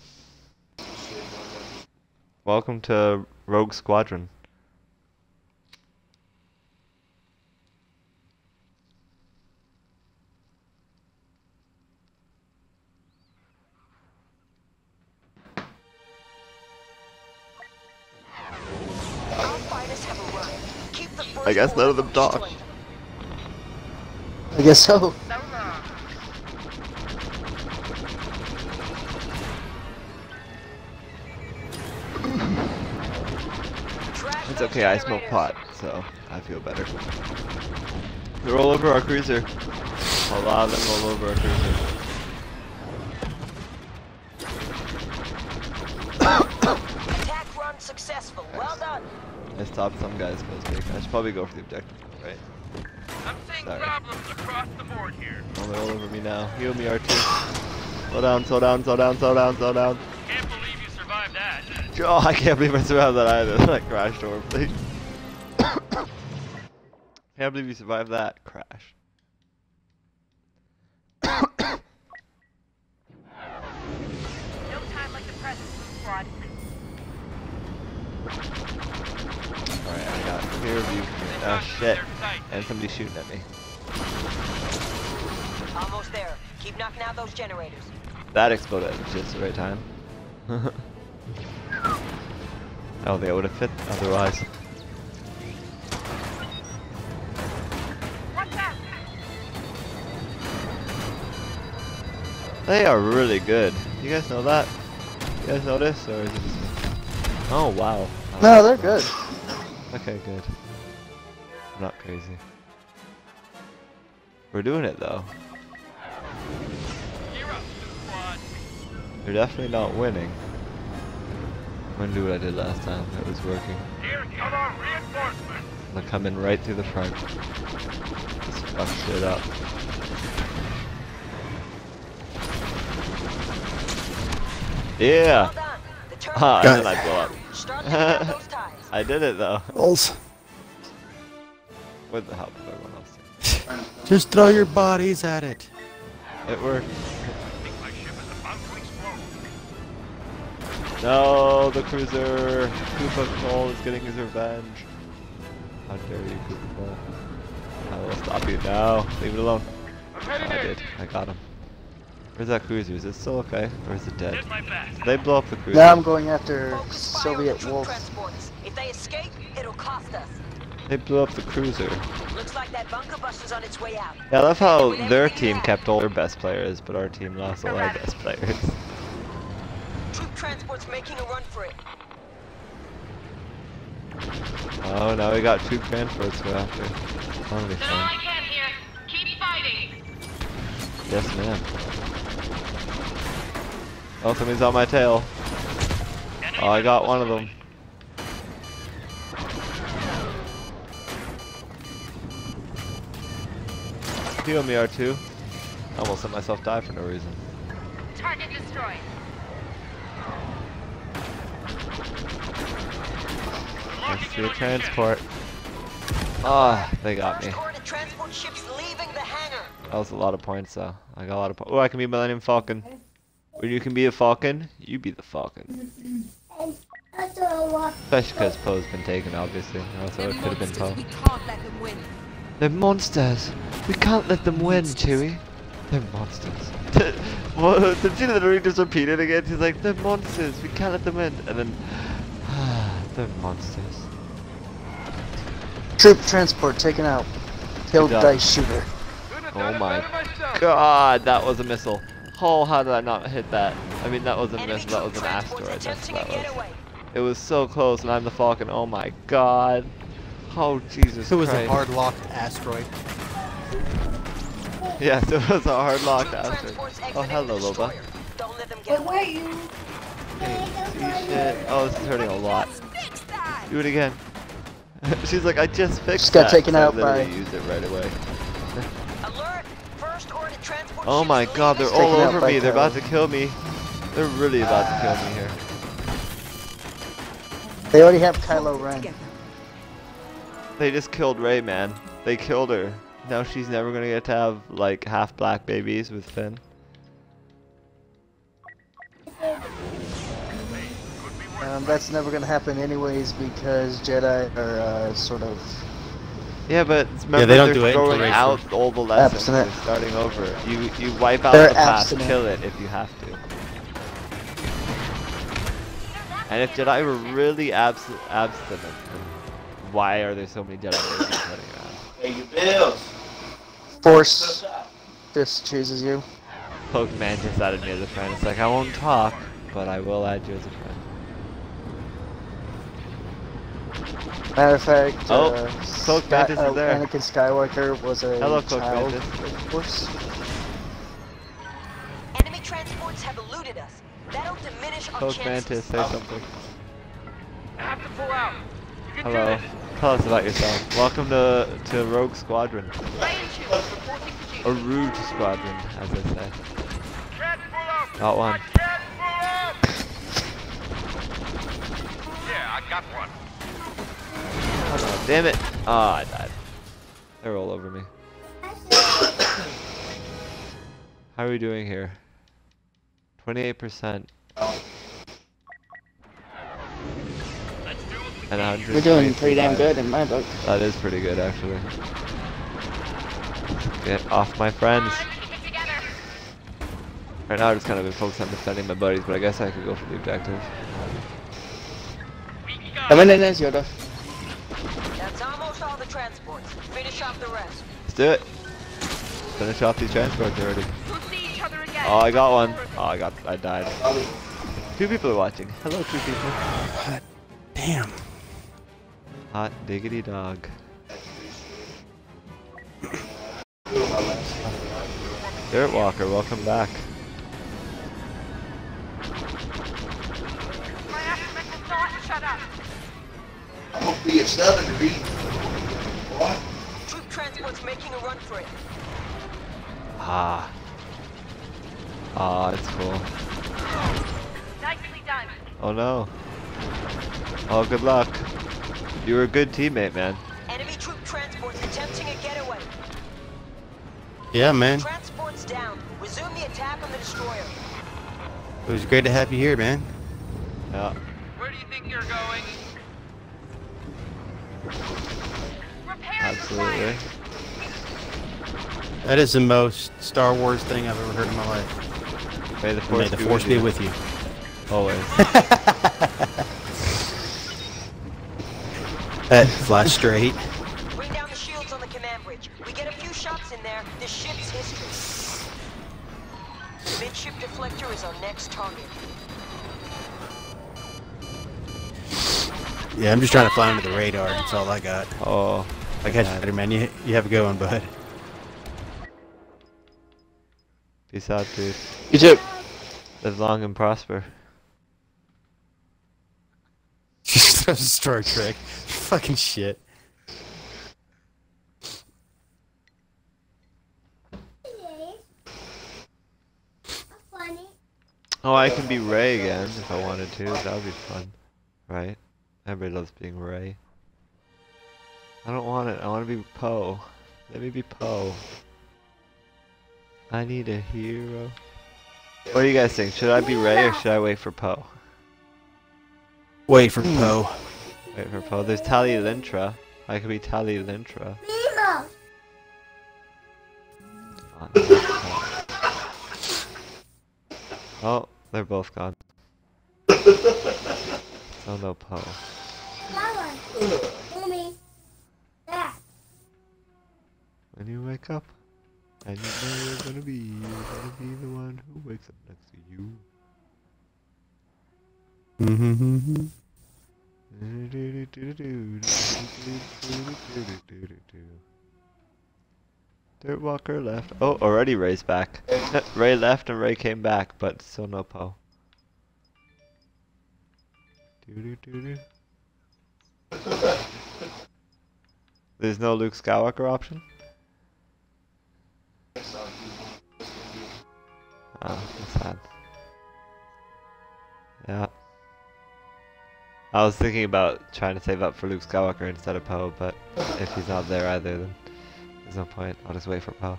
welcome to Rogue Squadron. I guess none of them talk. I guess so. It's okay, I smoke pot, so I feel better. They roll over our cruiser. A lot of them roll over our cruiser. Attack run successful. Well done. I stopped some guys supposed to. I should probably go for the objective, right? I'm seeing Sorry. problems across the board here. Oh, they're all over me now. Heal me, R two. Slow down, slow down, slow down, slow down, slow down. Can't believe you survived that. Oh, I can't believe I survived that either. That crashed horribly. Can't believe you survived that crash. No time like the present, squad. Alright, I got clear view. Oh shit. And somebody's shooting at me. Almost there. Keep knocking out those generators. That exploded at just the right time. I don't think I would have fit otherwise. Watch out! They are really good. You guys know that? You guys know this? Or is it just me? Oh wow. No, they're good. Okay, good. I'm not crazy. We're doing it though. You're up, squad. You're definitely not winning. I'm gonna do what I did last time. It was working. Here, come on, reinforcements. I'm gonna come in right through the front. Just fuck shit up. Yeah! Ah, and then I blow up. I did it though. Balls. With the help of everyone else. Just throw your bodies at it. It worked. No, the cruiser. Koopa Cole is getting his revenge. How dare you, Koopa Cole. I will stop you now. Leave it alone. Oh, I did. I got him. Where's that cruiser? Is it still okay? Or is it dead? Did they blow up the cruiser? Now I'm going after Soviet Wolf. If they escape, it'll cost us. They blew up the cruiser. Looks like that bunker buster's on its way out. Yeah, I love how their team kept all their best players, but our team lost all our best players. Troop transport's making a run for it. Oh, now we got troop transports to go after. That'll be fun. I can hear. Keep fighting. Yes, ma'am. Oh, somebody's on my tail. Oh, I got one of them. Heal me, R two. I almost let myself die for no reason. Target destroyed. Let's do a transport. Ah, they got me. Transport ships leaving the hangar. That was a lot of points, though. I got a lot of points. Oh, I can be Millennium Falcon. When you can be a Falcon, you be the Falcon. Especially because Poe's been taken, obviously. Also, it could have been Poe. We can't let them win. They're monsters. We can't let them win, Chewie. They're monsters. Well, did you literally just repeat it again? He's like, they're monsters. We can't let them win. And then, ah, they're monsters. Troop transport taken out. Killed dice shooter. Oh my god, that was a missile. Oh, how did I not hit that? I mean, that wasn't a missile, that was an asteroid. That's what that was. It was so close, and I'm the Falcon. Oh my god. Oh, Jesus It was Christ. a hard-locked asteroid. Yes, it was a hard-locked asteroid. Oh, hello, Loba. But where are you? Hey, see shit. Oh, this is hurting a lot. Do it again. She's like, I just fixed Just got that. taken So out I by. literally used it right away. Alert! First order transport Oh my god, they're Taken all out over by me. They're Kylo. about to kill me. They're really about to kill me here. They already have Kylo Ren. They just killed Rey, man. They killed her. Now she's never gonna get to have like half black babies with Finn. Um, that's never gonna happen anyways because Jedi are uh, sort of. Yeah, but remember Yeah, they don't they're do it throwing until out racer. all the lessons. Abstinent. They're starting over. You you wipe out They're the past, abstinent. kill it if you have to. And if Jedi were really abs abstinent, then why are there so many Jedi babies running around? Hey, you bills. Force just chooses you. Poke Mantis added me as a friend. It's like, I won't talk, but I will add you as a friend. Matter of fact, Oh, uh, Cloak Sky- Mantis is uh, there. Anakin Skywalker was a Hello, Cloak child Mantis. of Force. Enemy transports have eluded us. That'll diminish our Poke chances. Mantis, say something. I have to pull out. You can Hello. do this. Tell us about yourself. Welcome to to Rogue Squadron. Or Rouge Squadron, as they say. Can't pull out. Got one. I can't pull out. Yeah, I got one. Oh, damn it. Oh, I died. They're all over me. How are we doing here? twenty-eight percent. And one hundred. We're doing pretty damn good in my book. That is pretty good, actually. Get off my friends. Right now, I've just kind of been focused on defending my buddies, but I guess I could go for the objective. Come in, as Yoda. That's almost all the transports. Finish off the rest. Let's do it. Finish off these transports already. We'll see each other again. Oh, I got one. Oh, I got. I died. Two people are watching. Hello, two people. Hot damn. Hot diggity dog. Dirt Walker, welcome back. My estimate will start. Shut up. I'm gonna be at seven to be. Troop transport's making a run for it. Ah. Ah, it's cool. Nicely done. Oh no. Oh, good luck. You were a good teammate, man. Enemy troop transport's attempting a getaway. Yeah, man. Transport's down. Resume the attack on the destroyer. It was great to have you here, man. Yeah. Where do you think you're going? Absolutely. That is the most Star Wars thing I've ever heard in my life. May the force, May the be, force with be you. with you. Always. That flash straight. Bring down the shields on the command bridge. We get a few shots in there. This ship's history. Midship deflector is our next target. Yeah, I'm just trying to fly under the radar. That's all I got. Oh. I catch you later, man. You, you have a good one, bud. Peace out, dude. You too. Live long and prosper. Star Trek. Fucking shit. Oh, I can be Ray again if I wanted to. That would be fun. Right? Everybody loves being Ray. I don't want it. I want to be Poe. Let me be Poe. I need a hero. What do you guys think? Should I be Ray or should I wait for Poe? Wait for Poe. Wait for Poe. There's Tali Lintra. I could be Tali Lintra. Oh, they're both gone. So no Poe. When you wake up, and you know you're gonna be, you're gonna be the one who wakes up next to you. Mm-hmm. Dirt Walker left. Oh, already Ray's back. Ray left and Ray came back, but still no Poe. There's no Luke Skywalker option? Oh, that's sad. Yeah. I was thinking about trying to save up for Luke Skywalker instead of Poe, but if he's not there either, then there's no point. I'll just wait for Poe.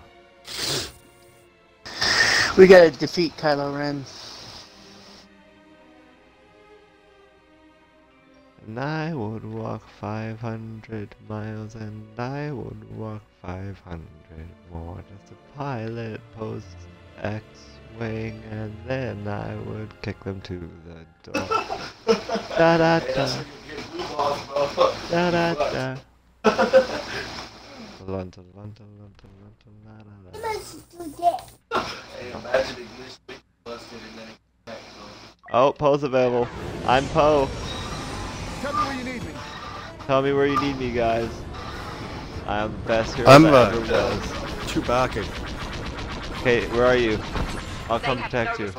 We gotta defeat Kylo Ren. And I would walk five hundred miles, and I would walk five hundred more just to pilot Poe's X-Wing, and then I would kick them to the door. Da da da. Da da da. Oh, Poe's available. I'm Poe. Tell me where you need me. Tell me where you need me, guys. I'm the best hero I'm that uh, ever was. Chewbacca. Okay, where are you? I'll come protect you.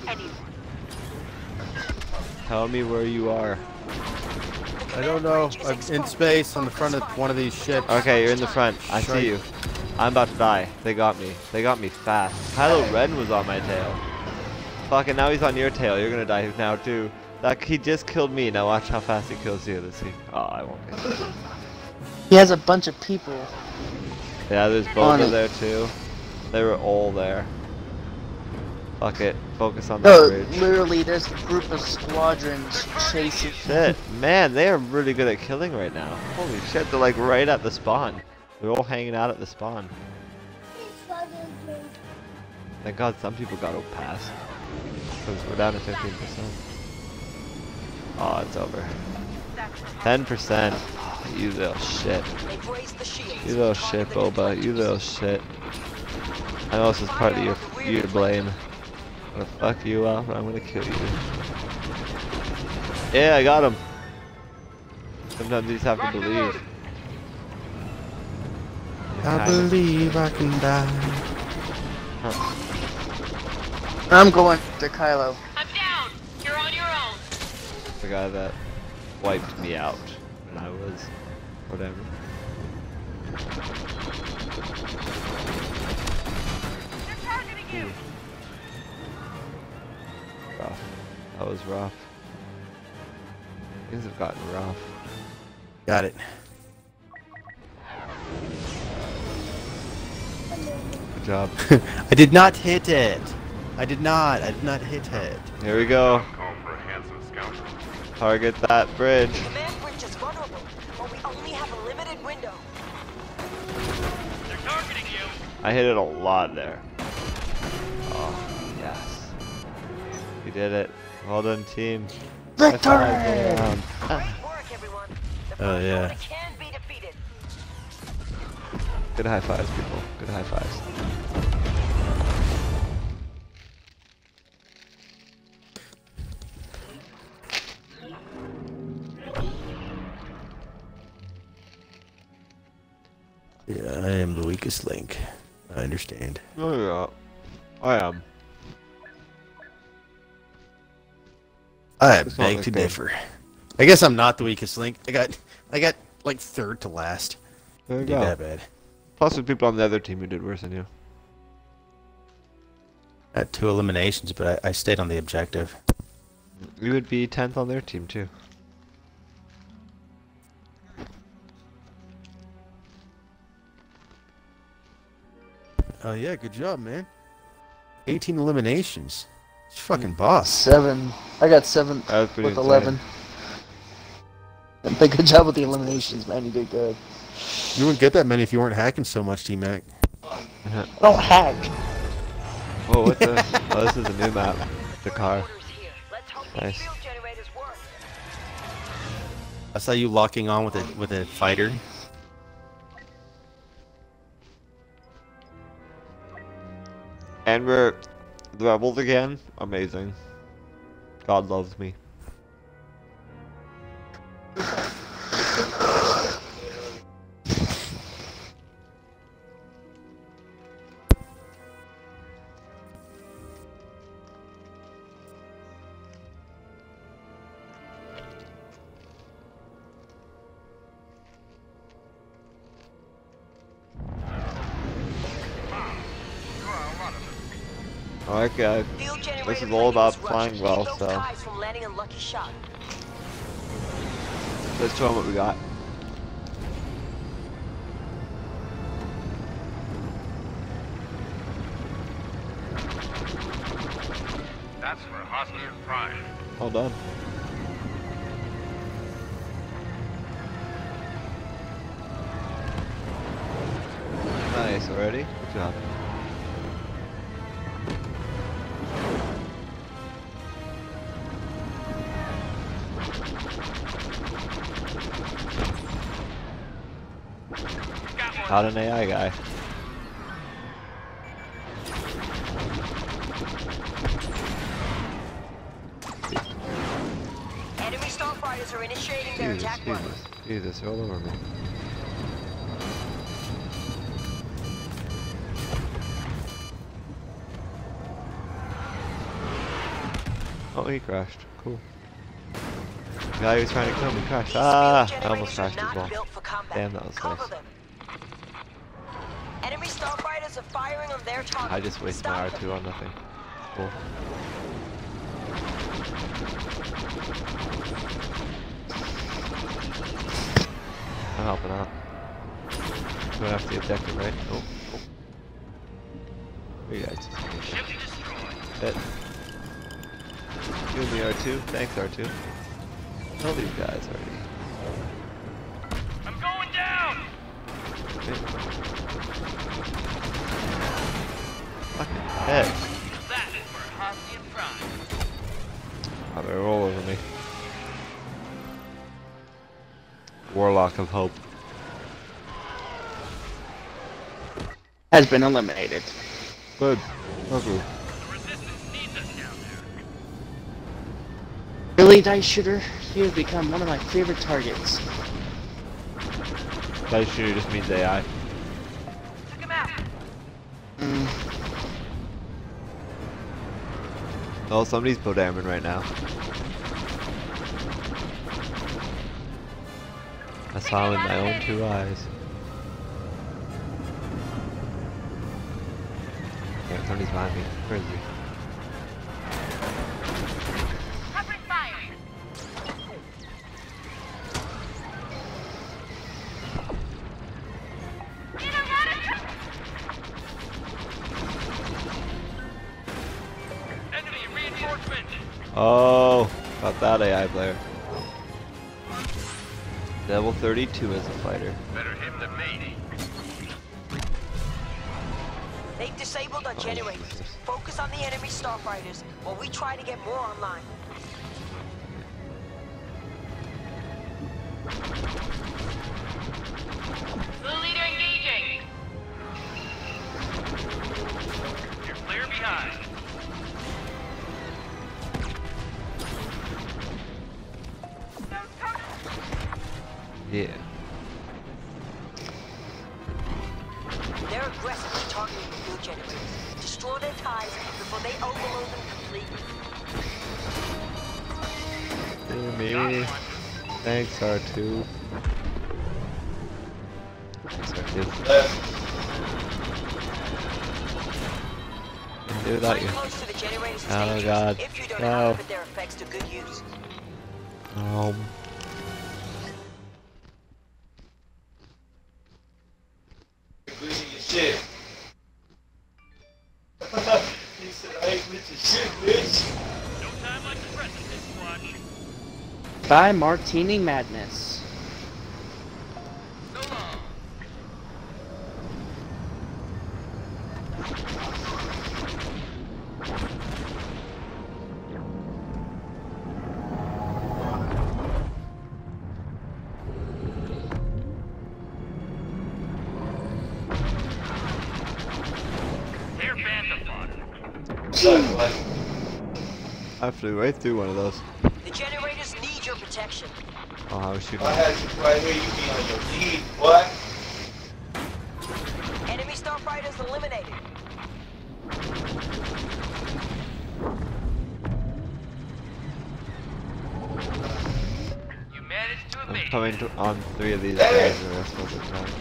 Tell me where you are. I don't know. I'm in space on the front of one of these ships. Okay, you're in the front. I see you. I'm about to die. They got me. They got me fast. Kylo Ren was on my tail. Fucking now he's on your tail. You're gonna die now too. Like, he just killed me. Now watch how fast he kills you. Let's see. Oh, I won't get you. He has a bunch of people. Yeah, there's Boba there too. They were all there. Fuck it. Focus on the No, bridge. literally, there's a group of squadrons chasing. Shit, man, they are really good at killing right now. Holy shit, they're like right at the spawn. They're all hanging out at the spawn. Thank God some people got a pass. Because we're down to fifteen percent. Oh, it's over. ten percent. Oh, you little shit. You little shit, Boba. You little shit. I know this is part of your, your blame. I'm gonna fuck you up and I'm gonna kill you. Yeah, I got him. Sometimes you just have to believe. I believe I can die. Huh. I'm going to Kylo. I'm down. You're on your own. The guy that wiped me out when I was whatever. Ooh. Rough. That was rough. Things have gotten rough. Got it. Good job. I did not hit it. I did not. I did not hit it. Here we go. Target that bridge. The man bridge is vulnerable, but we only have a limited window. They're targeting you. I hit it a lot there. Oh, yes. We did it. Well done, team. Victory! Great work, everyone. The Oh, yeah. Barcelona can be defeated. Good high fives, people. Good high fives. Yeah, I am the weakest link. I understand. Oh yeah, I am. I It's not beg like to that. differ. I guess I'm not the weakest link. I got, I got like third to last. There you Did go. that bad. Plus, with people on the other team who did worse than you. I had two eliminations, but I, I stayed on the objective. You would be tenth on their team too. Oh yeah, good job, man. eighteen eliminations. It's fucking boss. Seven. I got seven That was pretty with insane. eleven. And big good job with the eliminations, man. You did good. You wouldn't get that many if you weren't hacking so much, T-Mac. I don't hack. Oh, what the? Oh, this is a new map. The car. Let's hope Nice. these field generators work. I saw you locking on with a with a fighter. And we're the rebels again. Amazing. God loves me. Okay, this is all about flying well, so let's show them what we got. That's for Hosnian pride. Well done. Nice, already? Good job. Not an A I guy. Enemy Starfighters are initiating their Jesus, attack run. Jesus, Jesus, you're all over me. Oh, he crashed. Cool. The guy who was trying to kill me crashed. Ah! I almost crashed as well. Damn, that was close. Enemy Starfighters are firing on their target. I just wasted my R two on nothing. Cool. I'm helping out. Going after the objective, right? Oh, oh. Where you guys? Hit. Give me R two. Thanks, R two. Kill these guys already. I'm going down. Okay. Fucking head. That is for Hosnian pride. Oh, they're all over me. Warlock of Hope. Has been eliminated. Good. Okay. Really, Dice Shooter? You have become one of my favorite targets. Dice Shooter just means A I. Took him out. Mm. Oh, somebody's podamming right now. I saw him with my own two eyes. Yeah, somebody's behind me. Where is he? Covering fire. Enemy reinforcement. Oh, got that A I player. Level thirty-two as a fighter. Better him than me. They've disabled our generators. Focus on the enemy starfighters while we try to get more online. Blue leader engaging. You're clear behind. Yeah. They're aggressively targeting the fuel generators. Destroy their ties before they overload them completely. Dear me. Thanks, R two. Thanks, R two. Can't do without you. Close to the generators is Oh dangerous god. if you don't know how No. to put their effects to good use. Um. Losing your shit. He said, I ain't with your shit, bitch. No time like the present, this squad. By Martini Madness. So long. They're Battlefront. So, like, I flew right through one of those. The generators need your protection. Oh, I was shooting. I had you right here, you be on your lead, what? Enemy starfighters eliminated. You managed to I'm evade. coming to, on three of these guys the rest of the time.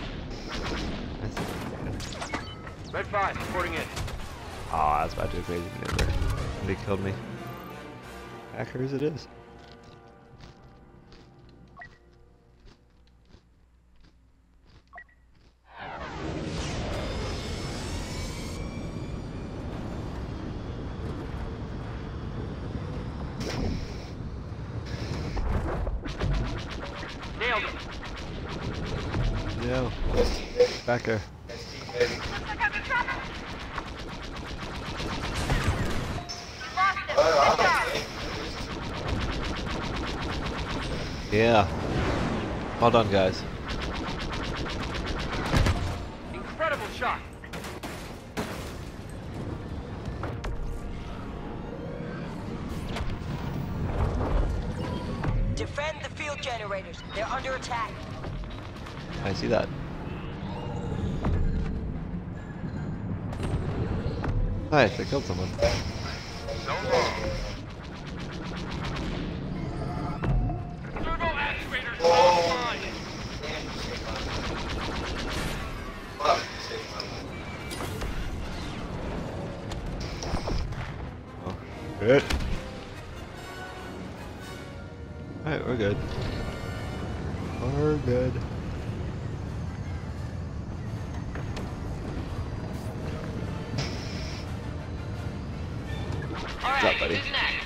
Red five, reporting in. Oh, I was about to do a crazy maneuver. They killed me. Hackers it is. Nailed him. No. Back there. Yeah. Well done, guys. Incredible shot. Defend the field generators. They're under attack. I see that. Nice, I killed someone. So long. Turbo actuators online. Oh, good. Alright, we're good. We're good. All What's right, up, buddy? who's next?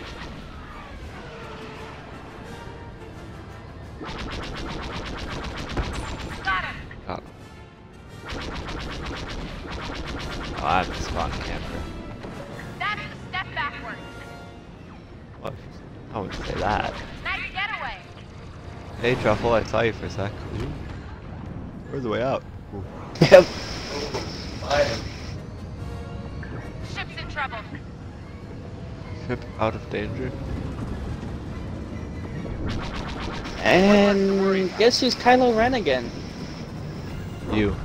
Got him. Oh. Oh, I'm a spawn camper. That's a step backward. What? I wouldn't say that. Nice getaway. Hey, Truffle, I saw you for a sec. Ooh. Where's the way out? Ooh. Yep. Ship's in trouble. Ship out of danger. And guess who's Kylo Ren again? You.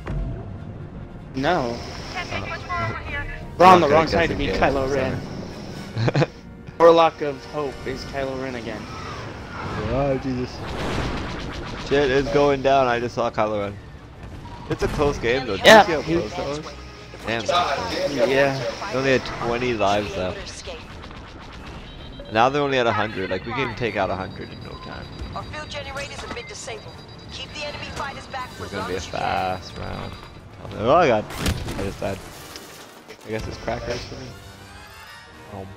No. Can't take much more over here. We're on the Okay, wrong side to guessing be game, Kylo Ren. Warlock of Hope is Kylo Ren again. Oh, Jesus. Shit is going down. I just saw Kylo Ren. It's a close game, though. Did Yeah, you see how he- close that was? If Damn. Yeah. They only had twenty lives left. Now they're only at one hundred. Like, we can take out one hundred in no time. Our field generators have been disabled. Keep the enemy fighters back for It's as gonna long be a as you can. fast round. Oh my god. I just died. I guess it's crackers for me. Home.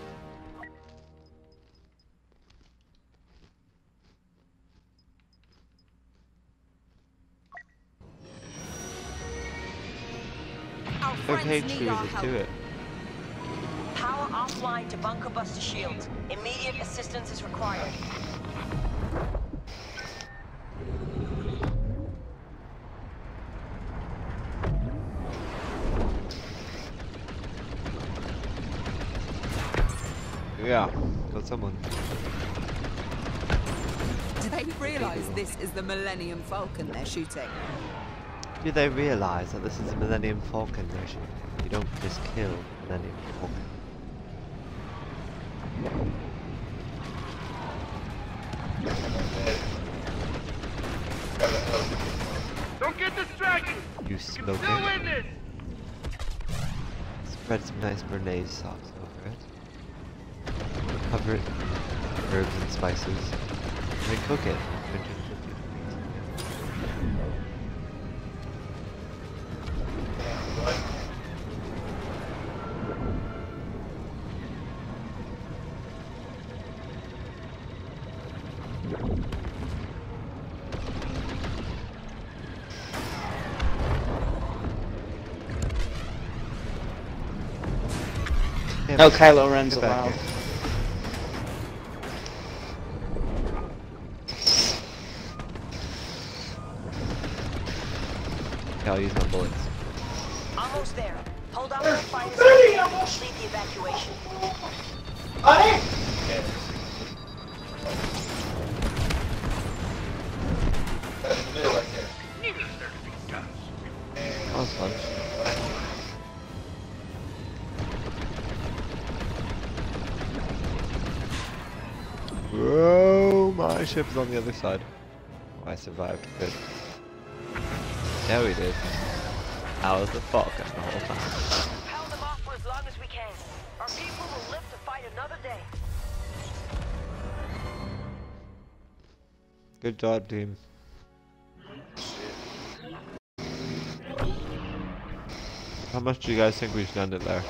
Okay, true, just do it. Power offline to bunker buster shields. Immediate assistance is required. Yeah, got someone. Do they realise this is the Millennium Falcon they're shooting? Do they realise that this is the Millennium Falcon they're shooting? You don't just kill Millennium Falcon. Don't get distracted. You smoke Still it. in this. Spread some nice béarnaise sauce over it. Cover it with herbs and spices. And then cook it. No, Kylo Ren's Get back allowed. here. I'll use my bullets. Almost there. Hold on to the fighters and complete the evacuation. That was fun. Whoa, my ship is on the other side. Oh, I survived. Good. Yeah, we did. I was the Falcon the whole time. Held them off for as long as we can. Our people will live to fight another day. Good job, team. How much do you guys think we should end it there?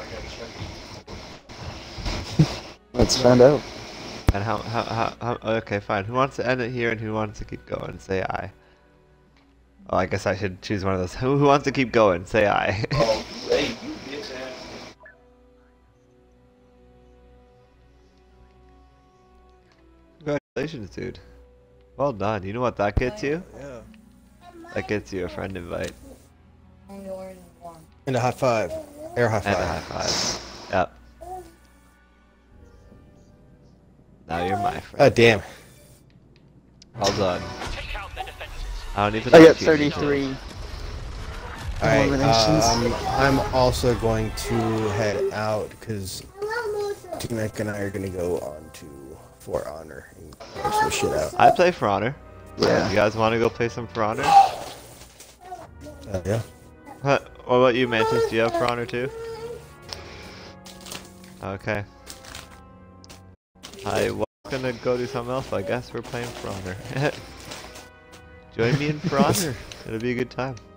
Let's find out. And how, how, how, how, okay, fine. Who wants to end it here and who wants to keep going? Say aye. Oh, I guess I should choose one of those. Who, who wants to keep going? Say aye. Oh, hey, you bitch ass. Congratulations, dude. Well done. You know what that gets you? Yeah. That gets you a friend invite. And a high five. Air high five. And a high five. Yep. Now you're my friend. Oh, damn. Well done. I don't even I know got what you need to. thirty-three. Alright, Eliminations. um, I'm also going to head out because T-Mac and I are going to go on to For Honor and clear some shit out. I play For Honor. Yeah. You guys want to go play some For Honor? Uh, yeah. What, what about you, Mantis? Do you have For Honor too? Okay. I was gonna go do something else, but I guess we're playing For Honor. Join me in For Honor. It'll be a good time.